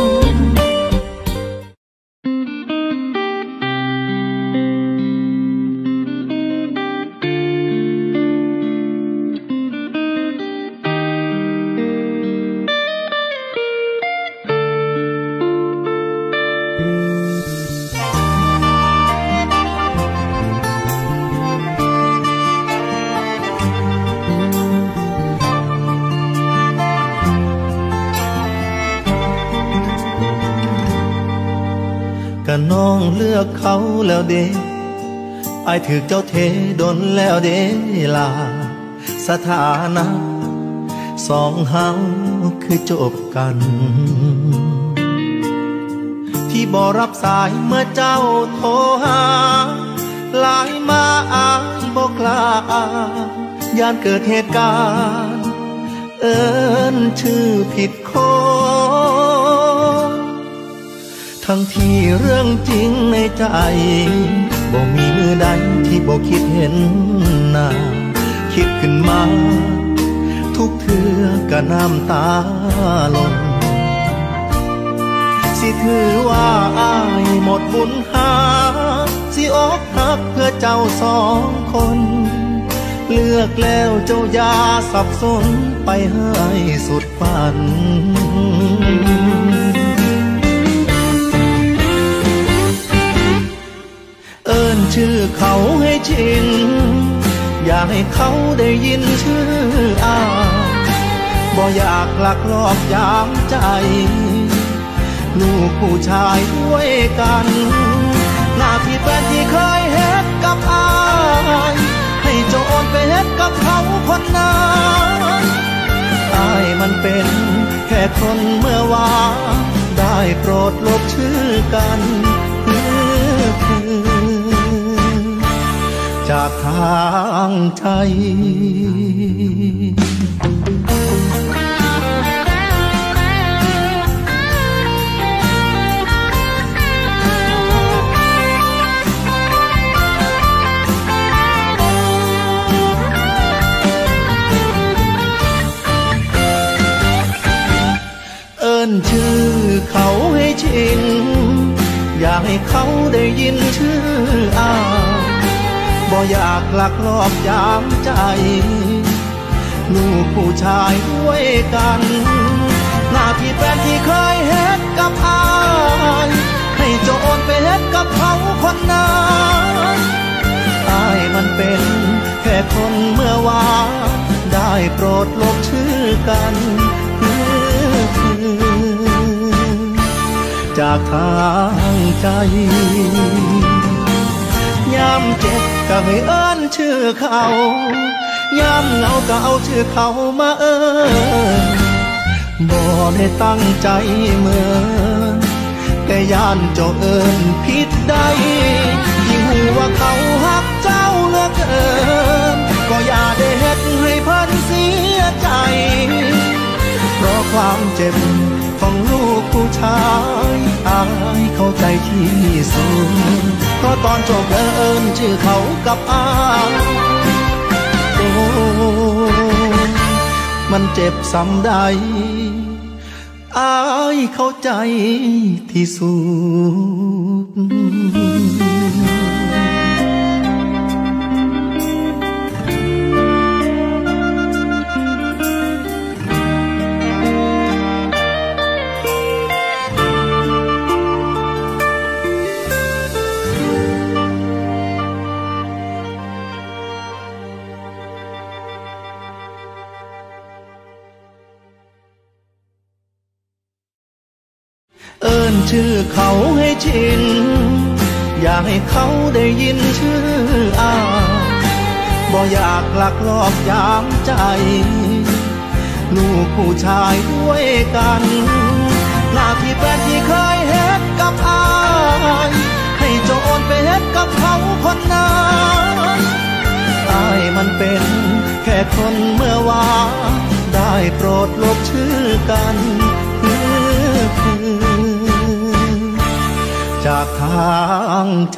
ก็น้องเลือกเขาแล้วเด้อ้ายถือเจ้าเทดนแล้วเด้ล่ะสถานะสองเฮาคือจบกันที่บ่รับสายเมื่อเจ้าโทรหาหลายมาอายบ่กล้าย่านเกิดเหตุการณ์เอิ้นชื่อผิดคนทั้งที่เรื่องจริงในใจบ่มีมือใดที่บ่คิดเห็นหน้าคิดขึ้นมาทุกเทื่อก็น้ำตาลงสิถือว่าอายหมดบุญหาสิอกหักเพื่อเจ้าสองคนเลือกแล้วเจ้าอย่าสับสนไปให้สุดฝันเอิ้นชื่อเขาให้ชินอยากให้เขาได้ยินชื่ออายบ่อยากลักลอบยามใจลูกผู้ชายด้วยกันหน้าที่แฟนที่เคยเฮ็ดกับอายให้เจ้าโอนไปเฮ็ดกับเขาคนนั้นอายมันเป็นแค่คนเมื่อวานได้โปรดลบชื่อกันจากทางใจชื่อเขาให้ชินอยากให้เขาได้ยินชื่ออายบ่อยากลักลอบยามใจลูกผู้ชายด้วยกันหน้าที่แฟนที่เคยเฮ็ดกับอายให้เจ้าโอนไปเฮ็ดกับเขาคนนั้นอายมันเป็นแค่คนเมื่อวานได้โปรดลบชื่อกันจากทางใจยามเจ็บก็ให้เอิ้นชื่อเขายามเหงาก็เอาชื่อเขามาเอิ้นบ่ได้ตั้งใจเหมือนแต่ย่านเจ้าเอิ้นผิดใดยิ่งหูว่าเขาฮักเจ้าเหลือเกินก็อย่าได้เฮ็ดให้เพิ่นเสียใจเพราะความเจ็บของลูกผู้ชายอายเข้าใจที่สุดเพราะตอนจบเอิ้นชื่อเขากับอายโอ้มันเจ็บซ้ำใดอายเข้าใจที่สุดเอิ้นชื่อเขาให้ชินอยากให้เขาได้ยินชื่ออายบ่อยากลักลอบยามใจลูกผู้ชายด้วยกันหน้าที่แฟนที่เคยเฮ็ดกับอายให้เจ้าโอนไปเฮ็ดกับเขาคนนั้นอายมันเป็นแค่คนเมื่อวานได้โปรดลบชื่อกันจากทางใจ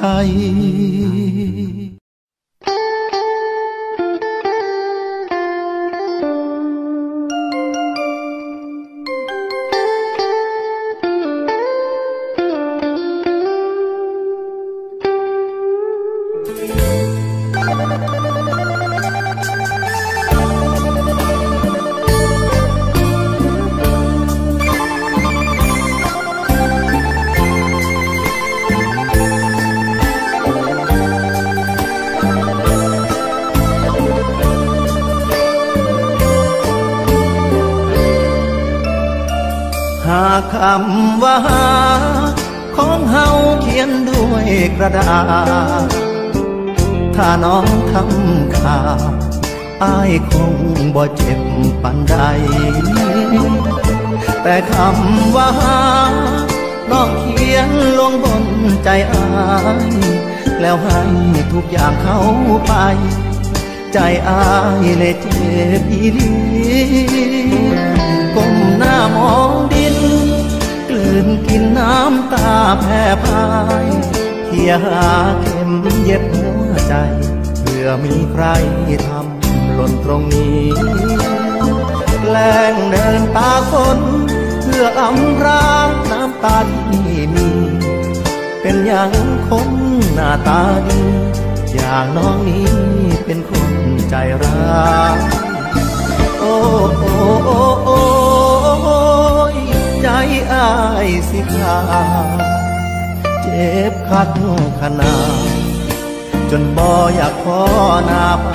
คำว่าของเฮาเขียนด้วยกระดาษถ้าน้องทำขาดอ้ายคงบ่เจ็บปานใดแต่คำว่าน้น้องเขียนลงบนใจอายแล้วให้ทุกอย่างเข้าไปใจอายเลยเจ็บอีหลีก้มหน้ามองดินกลืนกินน้ำตาแผ่พายเขี่ยหาเข็มเย็บหัวใจเพื่อมีใครทำหล่นตรงนี้แกล้งเดินตาคนเพื่ออำพรางน้ำตาที่มีเป็นอย่างคนหน้าตาดีอย่างน้องนี้เป็นคนใจร้ายโอ้โอ้โอ้โอ้ใจอ้ายสิขาดเจ็บคักขนาดจนบ่อยากขอหน้าไป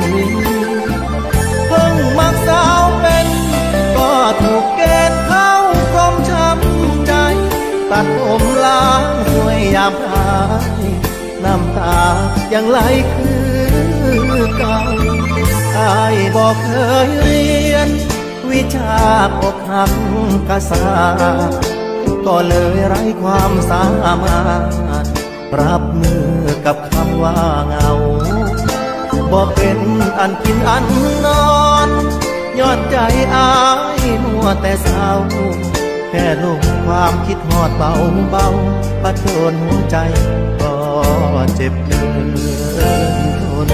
เพิ่งมักสาวเป็นก็ถูกเกณฑ์เข้ากรมช้ำใจตัดผมล้างสวยยามหายน้ำตายังไหลคือเก่าอายบอกเคยเรียนวิชาอกหักกษาก็เลยไร้ความสามารถรับมือกับคำว่าเหงาบอกเป็นอันกินอันนอนยอดใจอายมัวแต่เศร้าแค่ลงความคิดหอดเบาเบาปัดโดนหัวใจก็เจ็บเกินทน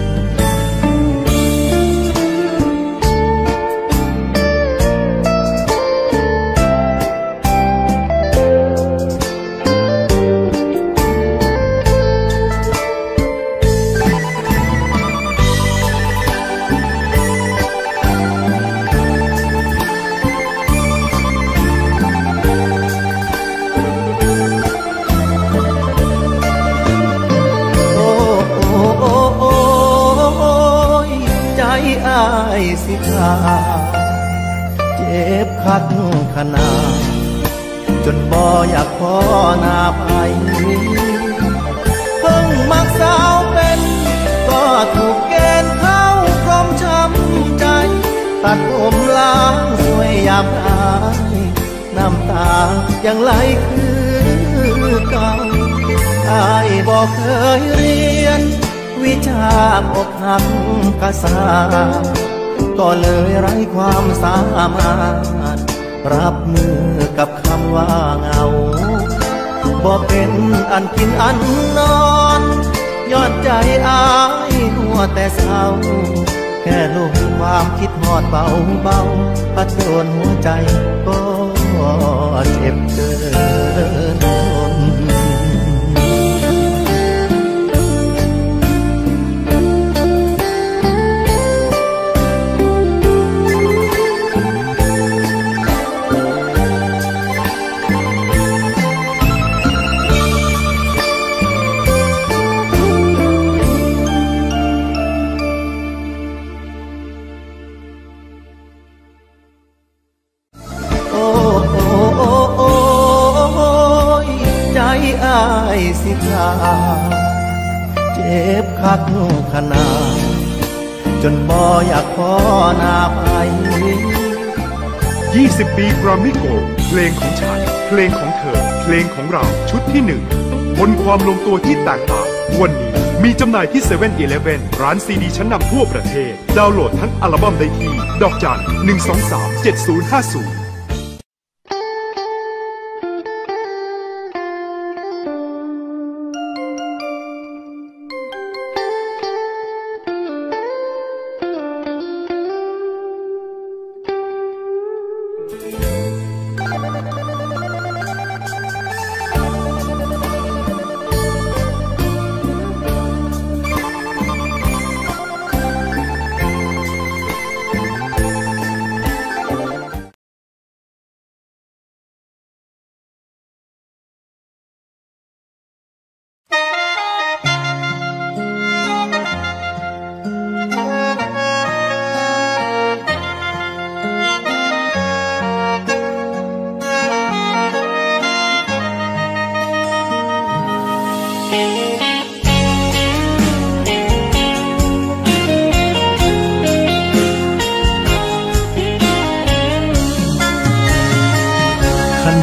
สิขาเจ็บคักขนาดจนบ่อยากขอหน้าไปเพิ่งมักสาวเป็นก็ถูกเกณฑ์เข้ากรมช้ำใจตัดผมล้างสวยยามตายน้ำตายังไหลคือเก่าอายบอกเคยเรียนวิชาอกหักกษาก็เลยไร้ความสามารถรับมือกับคำว่าเหงาบอกเป็นอันกินอันนอนยอดใจอายหัวแต่เศร้าแค่ลงความคิดหอดเบาเบาปัดโดนหัวใจก็เจ็บเกินทนสิขาเจ็บคักขนาดจนบ่อยากขอหน้าไปยี่สิบปีกรามิโกเพลงของฉันเพลงของเธอเพลงของเราชุดที่หนึ่งบนความลงตัวที่แตกต่างวันนี้มีจำหน่ายที่เซเว่นอีเลฟเว่นร้านซีดีชั้นนำทั่วประเทศดาวน์โหลดทั้งอัลบั้มได้ที่ดอกจันหนึ่งสองสามเจ็ดศูนย์ห้าศูนย์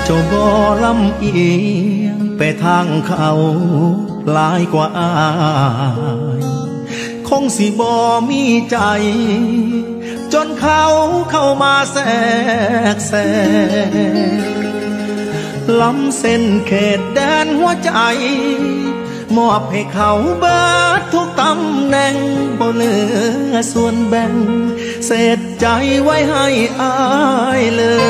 เจ้าบ่ลำเอียงไปทางเขาหลายกว่าอายคงสิบ่มีใจจนเขาเข้ามาแทรกแซงล้ำเส้นเขตแดนหัวใจมอบให้เขาเบิดทุกตำแหน่งบ่เหลือส่วนแบ่งเศษใจไว้ให้อาย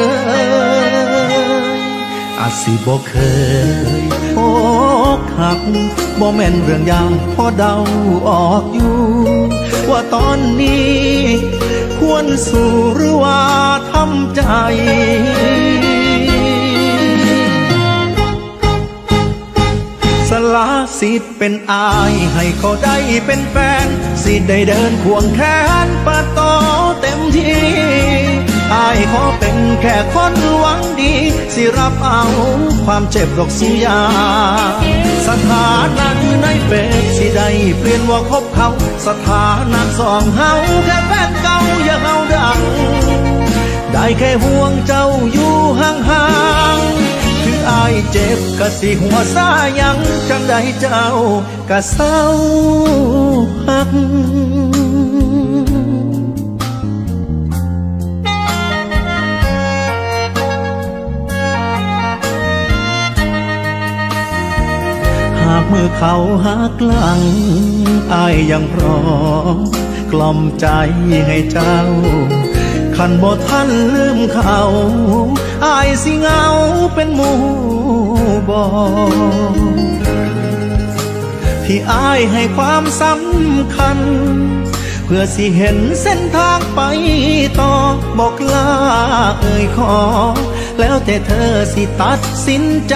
เลยอาจสิบ่เคยอกหักบ่แม่นเรื่องยากพอเดาออกอยู่ว่าตอนนี้ควรสู้หรือว่าทำใจสละสิทธิ์เป็นอายให้เขาได้เป็นแฟนสิได้เดินควงแขนปะต่อเต็มที่อายขอเป็นแค่คนหวังดีสิรับเอาความเจ็บดอกสุยาสถานะอยู่ในเฟซสิได้เปลี่ยนว่าคบเขาสถานะสองเฮาแค่แฟนเก่าอย่าเฮาดังได้แค่ห่วงเจ้าอยู่ห่างๆถึงอายเจ็บกะสิหัวซายังจังได้เจ้ากะเศร้าหักหากมือเขาหักหลังอายยังพร้อมกล่อมใจให้เจ้าคันบ่ทันลืมเขาอายสิเหงาเป็นหมู่บ่ที่อายให้ความสำคัญเพื่อสิเห็นเส้นทางไปต่อบอกลาเอ่ยขอแล้วแต่เธอสิตัดสินใจ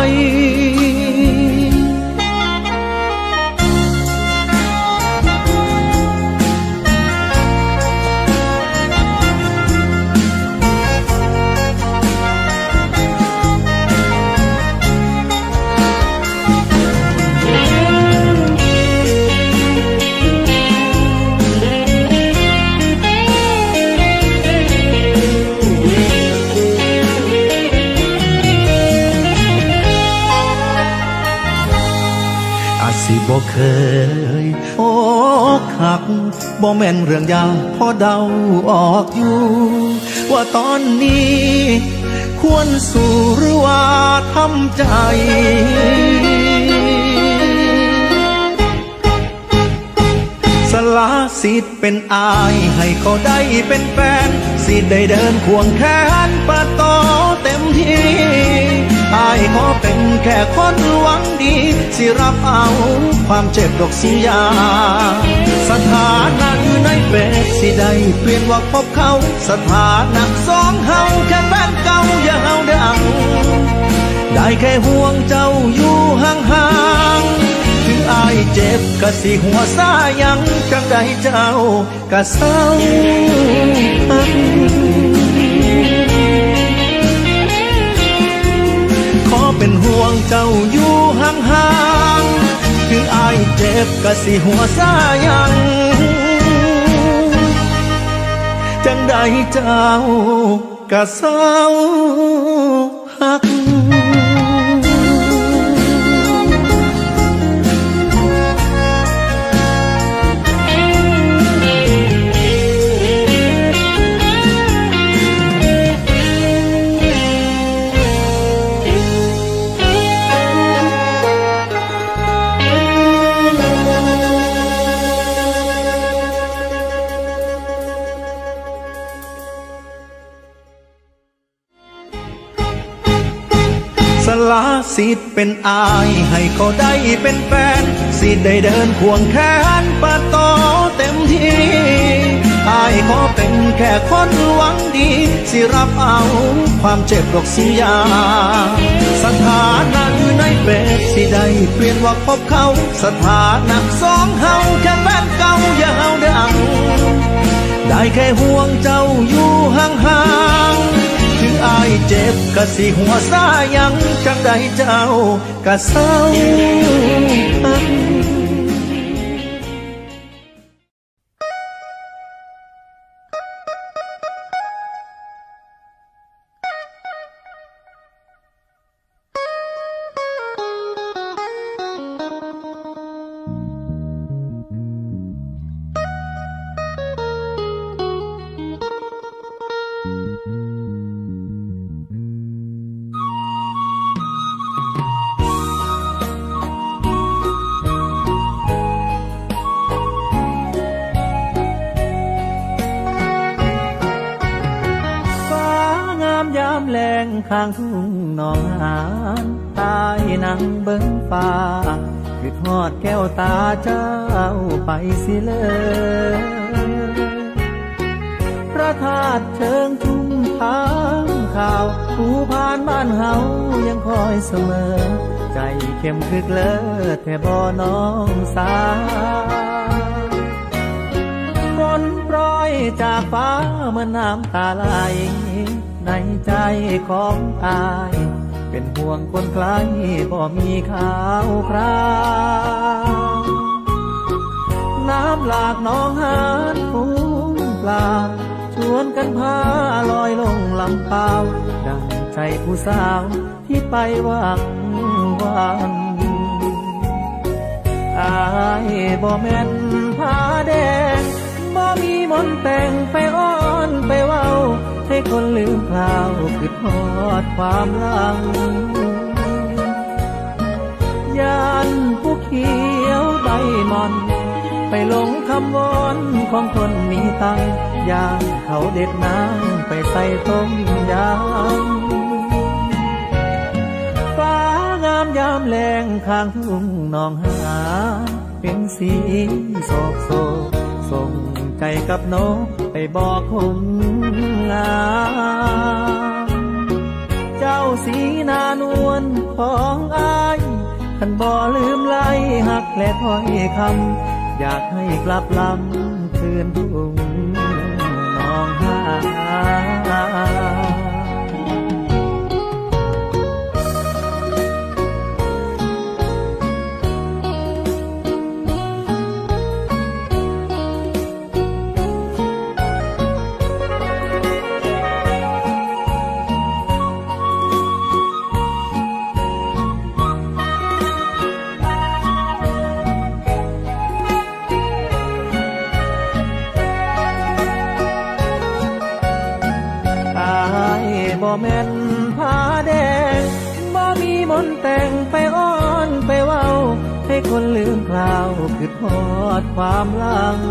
สิบ่เคยอกหักบ่แม่นเรื่องยากพอเดาออกอยู่ว่าตอนนี้ควรสู้หรือว่าทำใจสละสิทธิ์เป็นอายให้เขาได้เป็นแฟนสิได้เดินควงแขนปะต่อเต็มที่อายขอเป็นแค่คนหวังดีสิรับเอาความเจ็บดอกสุยาสถานะอยู่ในเฟซสิได้เปลี่ยนว่าพบเขาสถานะสองเฮาแค่แฟนเก่าอย่าเฮาดังได้แค่ห่วงเจ้าอยู่ห่างๆถึงอายเจ็บกะสิหัวซายังจังได้เจ้ากะเศร้าขอเป็นห่วงเจ้าอยู่ห่างๆถึงอายเจ็บกะสิหัวซายังจังได้เจ้ากะเศร้าหักสละสิทธิ์เป็นอายให้เขาได้เป็นแฟนสิได้เดินควงแขนปะต่อเต็มที่อายขอเป็นแค่คนหวังดีสิรับเอาความเจ็บดอกสุยาสถานะอยู่ในเฟซสิได้เปลี่ยนว่าพบเขาสถานะสองเฮาแค่แฟนเก่าอย่าเฮาดังได้แค่ห่วงเจ้าอยู่ห่างๆถึงอายเจ็บกะสิหัวซายังจังได้เจ้ากะเศร้าข้างทุ่งหนองหานตายนั่งเบิ่งฟ้าคือทอดแก้วตาเจ้าไปสิเลยพระธาตุเชิงทุ่งทางข่าวผู้ผ่านบ้านเฮายังคอยเสมอใจเข้มคึกเลิศแท่บ่น้องสาฝนโปรยจากฟ้าเมื่อน้ำตาไหลในใจของอายเป็นห่วงคนไกลบ่มีข่าวคราวน้ำหลากหนองหานฟูงปลาชวนกันพาลอยลงลำเปล่าดังใจผู้สาวที่ไปหวังวันอายบ่แม่นผ้าแดงบ่มีมนต์แต่งไปอ้อนไปเว้าให้คนลืมคราวคือทอดความหลังยานผู้เขียวใบมอนไปหลงคำวอนของคนมีตังย่างเขาเด็ดน้ำไปใส่ต้มยำฟ้างามยามแรงข้างทุ่งหนองหานเป็นสีโศกโศกส่งใจกับนกไปบอกคนงามเจ้าสีนานวลของอายขันบ่ลืมไล่หักและถ้อยคำอยากให้กลับลำคืนทุ่งหนองหานบ่แม่นผ้าแดงบ่มีมนต์แต่งไปอ้อนไปเว้าให้คนลืมคราวคือทอดความหลัง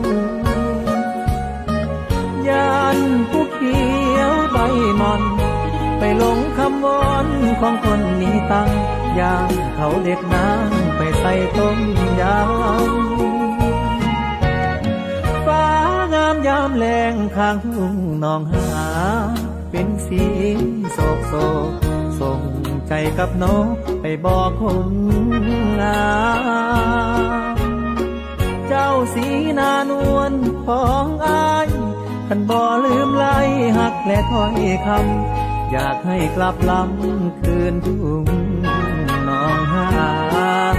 ยานผู้เขียวใบมอนไปหลงคำวอนของคนมีตังย่างเขาเด็ดน้ำไปใส่ต้มยำฟ้างามยามแรงข้างทุ่งหนองหานเป็นสีโศกโศกส่งใจกับนกไปบอกคนงามเจ้าสีนานวลของอายขันบ่ลืมไล่หักและถ้อยคำอยากให้กลับลำคืนทุ่งหนองหาน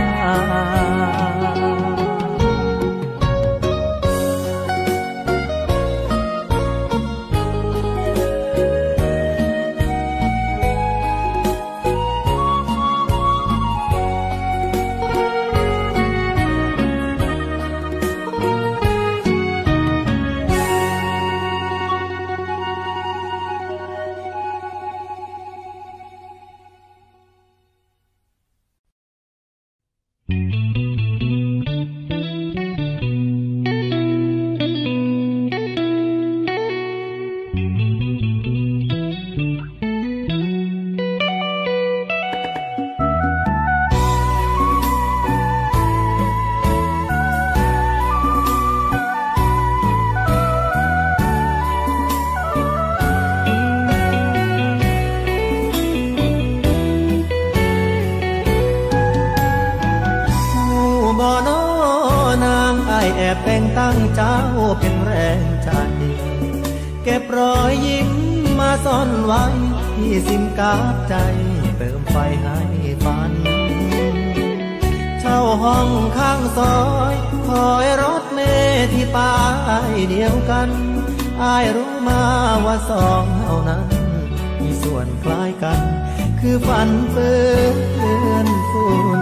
แอบแต่งตั้งเจ้าเป็นแรงใจเก็บรอยยิ้มมาซ่อนไว้ที่ซิมการ์ดใจเติมไฟให้ฝันเช่าห้องข้างซอยคอยรถเมล์ที่ป้ายเดียวกันอายรู้มาว่าสองเท่านั้นมีส่วนคล้ายกันคือฝันเปื้อนฝุ่น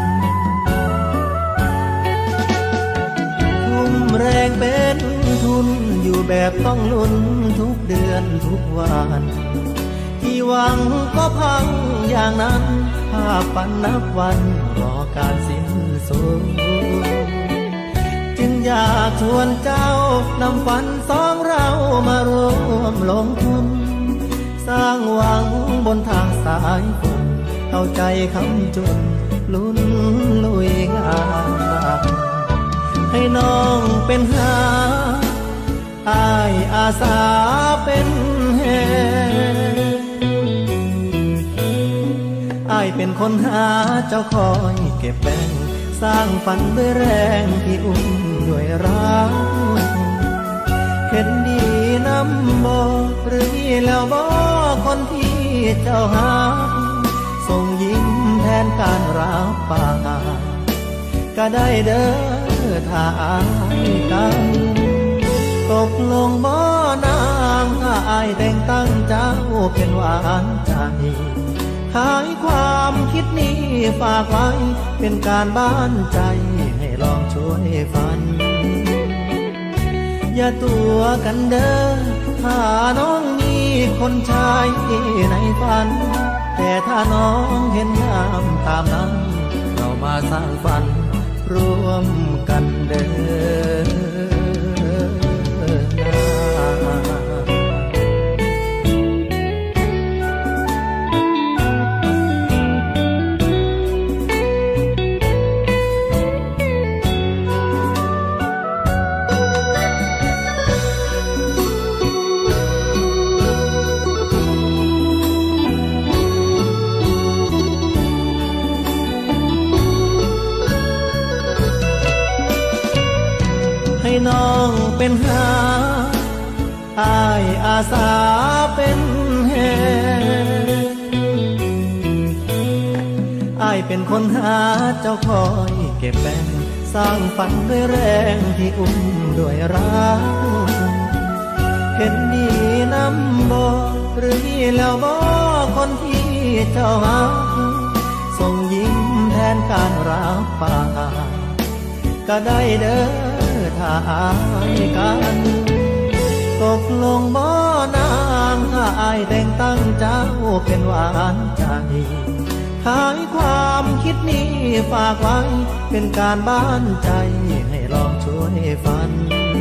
แรงเป็นทุนอยู่แบบต้องลุ้นทุกเดือนทุกวันที่หวังก็พังอย่างนั้นภาพฝันนับวันรอการสิ้นสุดจึงอยากชวนเจ้านำฝันสองเรามารวมลงทุนสร้างหวังบนทางสายฝนเข้าใจคำจนลุ้นลุยงานให้น้องเป็นหาอายอาสาเป็นแห่อายเป็นคนหาเจ้าคอยเก็บแบ่งสร้างฝันด้วยแรงที่อุ้มด้วยรักเห็นดีน้ำบ่หรือมีแล้วบ่คนที่เจ้าหาส่งยิ้มแทนการรับปากก็ได้เด้อถ้าอายกันตกลงบ่นางถ้าอายแต่งตั้งเจ้าเป็นหวานใจขายความคิดนี้ฝากไว้เป็นการบ้านใจให้ลองช่วยฝันอย่าตัวกันเด้อถ้าน้องมีคนชายในฝันแต่ถ้าน้องเห็นงามตามนั้นเรามาสร้างฝันร่วมกันเด้อน้องเป็นหาอายอาสาเป็นแห่อายเป็นคนหาเจ้าคอยเก็บแบ่งสร้างฝันด้วยแรงที่อุ้มด้วยรักเห็นดีน้ำบ่หรือมีแล้วบ่คนที่เจ้าหาส่งยิ้มแทนการรับปากก็ได้เด้อถ้าอายกันตกลงบ่นางถ้าอายแต่งตั้งเจ้าเป็นหวานใจขายความคิดนี้ฝากไว้เป็นการบ้านใจให้ลองช่วยฝัน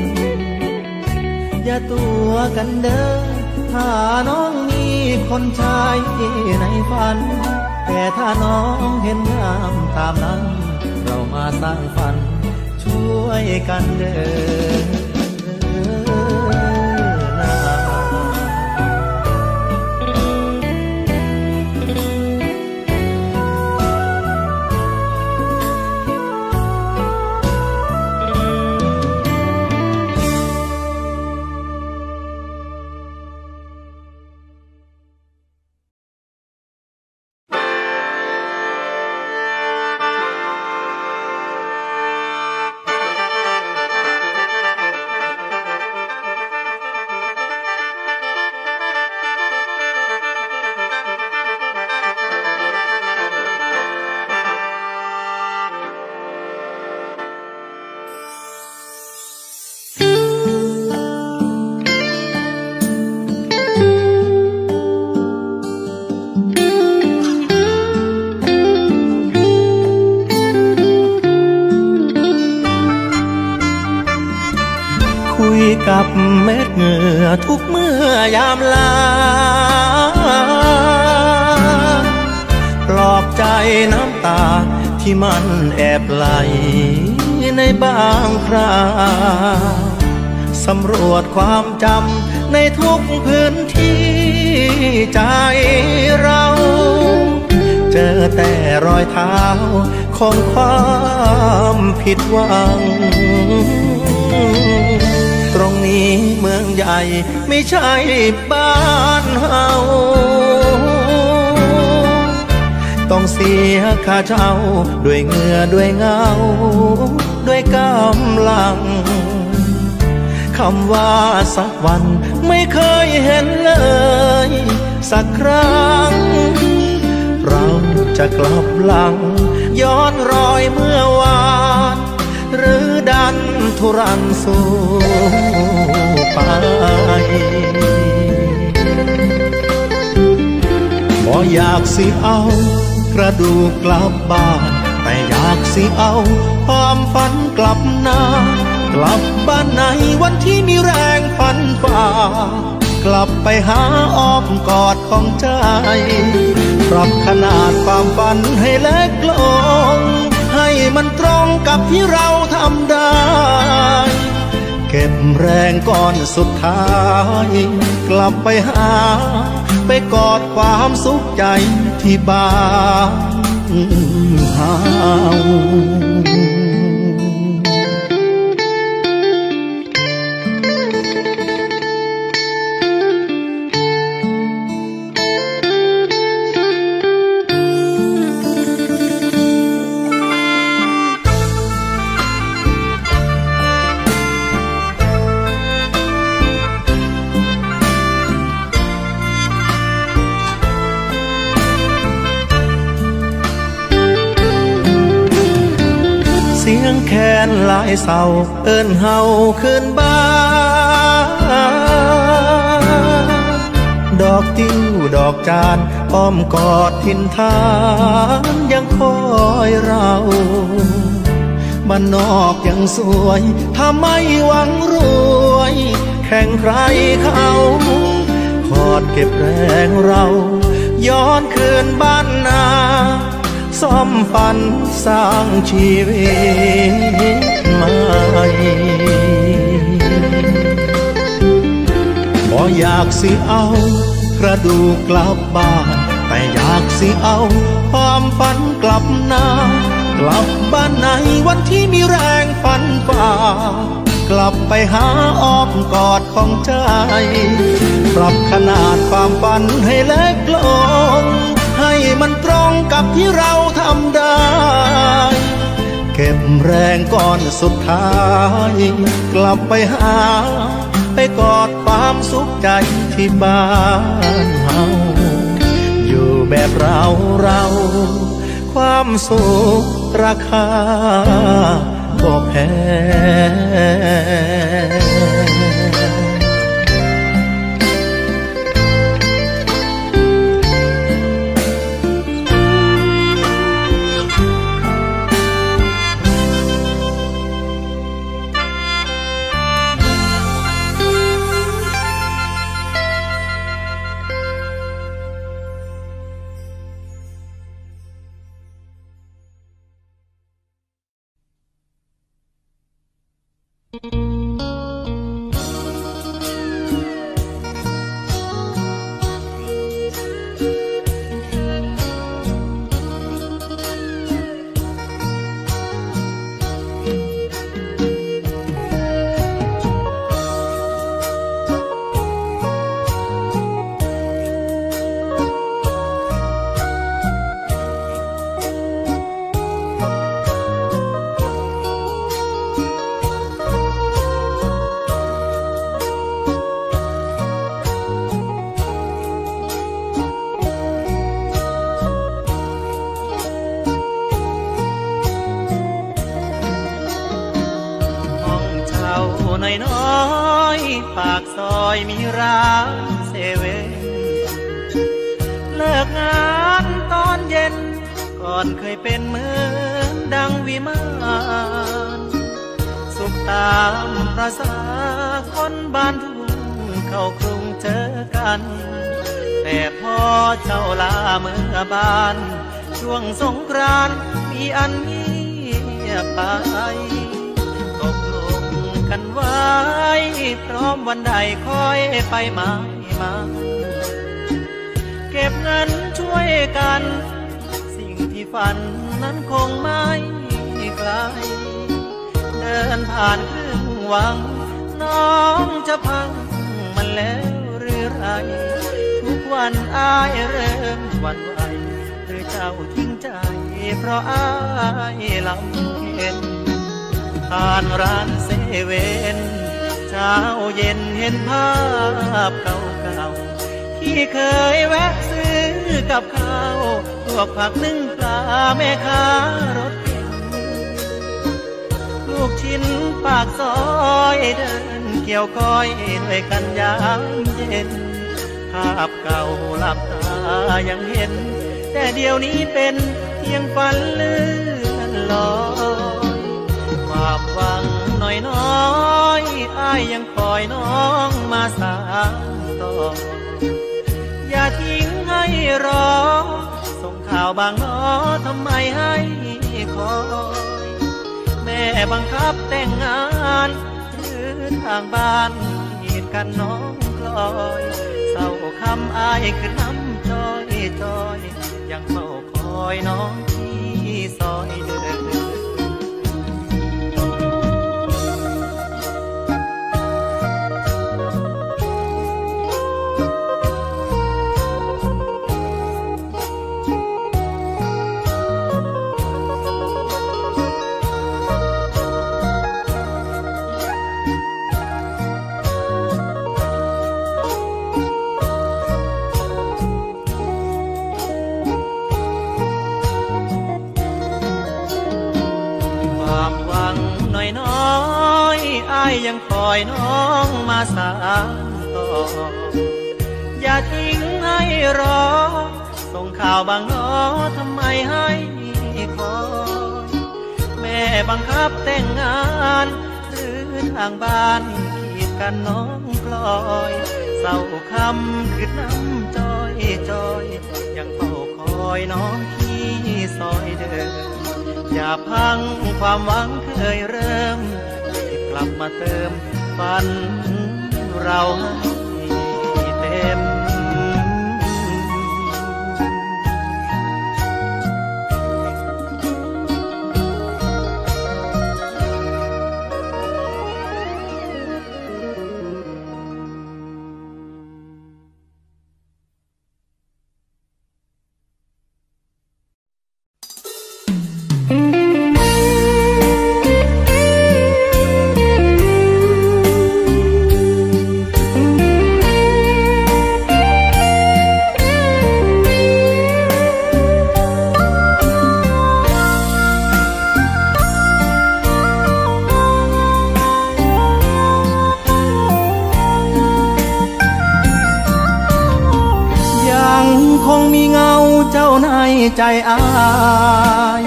อย่าตัวกันเด้อถ้าน้องมีคนชายในฝันแต่ถ้าน้องเห็นงามตามนั้นเรามาสร้างฝันช่วยกันเด้อนากับเม็ดเหงื่อทุกเมื่อยามลาปลอบใจน้ำตาที่มันแอบไหลในบางคราสำรวจความจำในทุกพื้นที่ใจเราเจอแต่รอยเท้าของความผิดหวังตรงนี้เมืองใหญ่ไม่ใช่บ้านเฮาต้องเสียค่าเช่าด้วยเหงื่อด้วยเงาด้วยกำลังคำว่าสักวันไม่เคยเห็นเลยสักครั้งเราจะกลับหลังย้อนรอยเมื่อวานหรือดันทุรันสู้ไปบ่อยากสิเอากระดูกกลับบ้านแต่อยากสิเอาความฝันกลับหน้ากลับบ้านในวันที่มีแรงฝันฝ่ากลับไปหาอ้อมกอดของใจปรับขนาดความฝันให้เล็กลงให้มันตรงกับที่เราทำได้เก็บแรงก่อนสุดท้ายกลับไปหาไปกอดความสุขใจที่บ้านเฮาเสียงแคนหลายเศร้าเอิ้นเฮาขึ้นบ้านดอกติ้วดอกจานอ้อมกอดถิ่นฐานยังคอยเราบ้านนอกยังสวยถ้าไม่หวังรวยแข่งใครเขาขอดเก็บแรงเราย้อนคืนบ้านนาซ่อมฝันสร้างชีวิตใหม่บ่อยากสิเอากระดูกกลับบ้านแต่อยากสิเอาความฝันกลับนากลับบ้านในวันที่มีแรงฝันฝ่ากลับไปหาอ้อมกอดของใจปรับขนาดความฝันให้เล็กลงให้มันตรงกับที่เราทำได้เก็บแรงก่อนสุดท้ายกลับไปหาไปกอดความสุขใจที่บ้านเฮาอยู่แบบเราเราความสุขราคาบ่แพงปากซอยมีร้านเซเว่นเลิกงานตอนเย็นก่อนเคยเป็นเหมือนดังวิมานสุขตามประสาคนบ้านทุ่งเข้ากรุงเจอกันแต่พอเจ้าลาเมื่อบ้านช่วงสงกรานต์มีอันเงียบไปกันไว้พร้อมวันใดค่อยไปมามาเก็บเงินช่วยกันสิ่งที่ฝันนั้นคงไม่ไกลเดินผ่านครึ่งวังน้องจะพังมันแล้วหรือไรทุกวันอายเริ่มหวั่นไหวหรือเจ้าทิ้งใจเพราะอายลำเค็ญผ่านร้านเซเว่นเช้าเย็นเห็นภาพเก่าๆที่เคยแวะซื้อกับข้าวพวกผักนึ่งปลาแม่ค้ารถเข็นลูกชิ้นปากซอยเดินเกี่ยวก้อยด้วยกันยามเย็นภาพเก่าหลับตายังเห็นแต่เดี๋ยวนี้เป็นเพียงฝันเลื่อนลอยความหวังน้อยน้อยอ้ายยังคอยน้องมาสานต่อลอยอย่าทิ้งให้รอส่งข่าวบางน้อทำไมให้คอยแม่บังคับแต่งงานหรือทางบ้านกีดกันน้องกลอยเศร้าคำอายคือน้ำจอยจอยยังเฝ้าคอยน้องที่ซอยเดินยังคอยน้องมาสานต่ออย่าทิ้งให้รอส่งข่าวบางน้อทำไมให้คอยแม่บังคับแต่งงานหรือทางบ้านขีดกันน้องกลอยเศร้าคำคือน้ำจอยจอยยังเฝ้าคอยน้องที่ซอยเดิมอย่าพังความหวังเคยเริ่มกลับมาเติมฝันเราให้เต็มใจอาย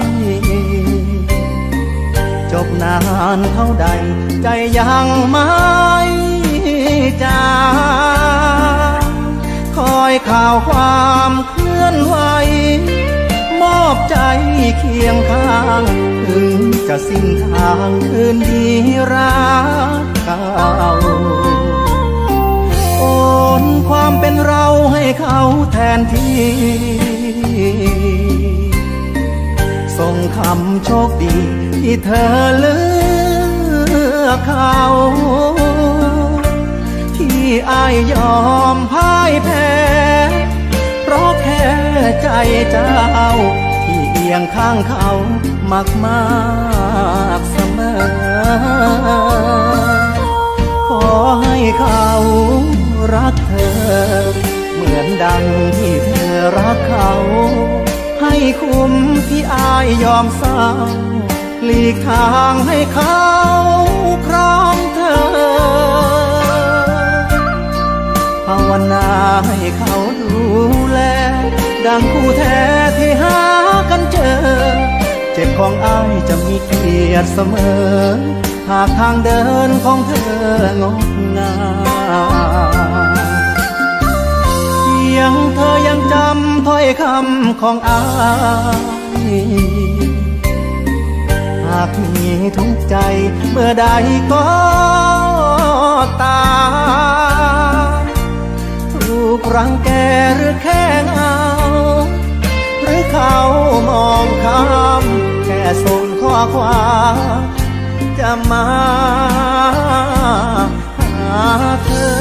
จบนานเท่าใดใจยังไม่จางคอยข่าวความเคลื่อนไหวมอบใจเคียงข้างถึงจะสิ้นทางคืนดีรักเก่าโอนความเป็นเราให้เขาแทนที่ส่งคำโชคดีที่เธอเลือกเขาที่อายยอมพ่ายแพ้เพราะแค่ใจเจ้าที่เอียงข้างเขามากมากเสมอขอให้เขารักเธอเหมือนดังที่เธอรักเขาให้คุ้มที่อายยอมเศร้าหลีกทางให้เขาครองเธอภาวนาให้เขาดูแลดังคู่แท้ที่หากันเจอเจ็บของอายจะมีเกียรติเสมอหากทางเดินของเธองดงามยังเธอยังจำถ้อยคำของอายหากมีทุกใจเมื่อใดก็ตามถูกรังแกหรือแค่เงาหรือเขามองข้ามแค่ส่งข้อความจะมาหาเธอ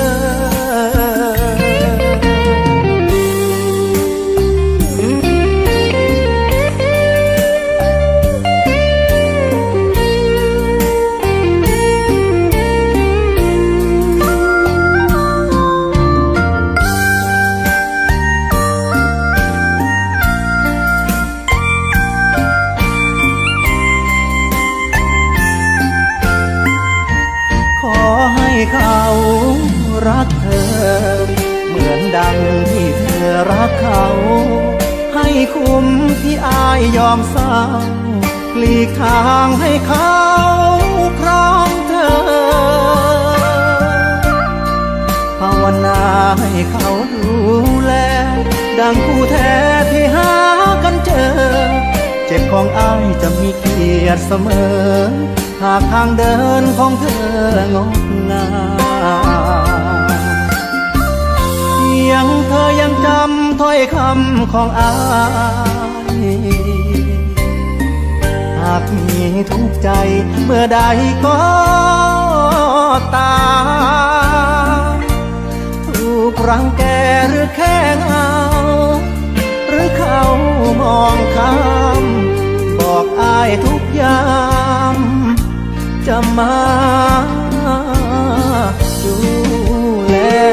เขารักเธอเหมือนดังที่เธอรักเขาให้คุ้มที่อายยอมเศร้าหลีกทางให้เขาครองเธอภาวนาให้เขาดูแลดังคู่แท้ที่หากันเจอเจ็บของอ้ายจะมีเกียรติเสมอหากทางเดินของเธองดงามยังเธอยังจำถ้อยคำของอ้ายหากมีทุกข์ใจเมื่อใดก็ตามถูกรังแกหรือแค่เงาหรือเขามองข้ามบอกอ้ายทุกอย่างจะมาดูแล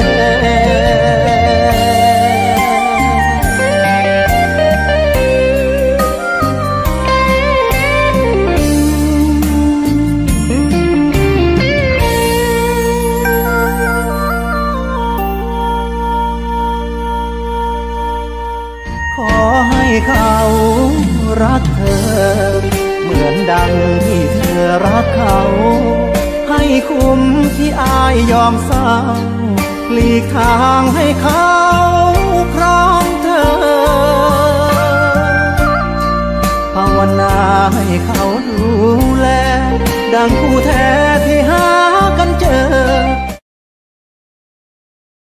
ขอให้เขารักเธอเหมือนดังที่เธอรักเขาให้คุ้มที่อายยอมเศร้าหลีกทางให้เขาครองเธอภาวนาให้เขาดูแลดังคู่แท้ที่หา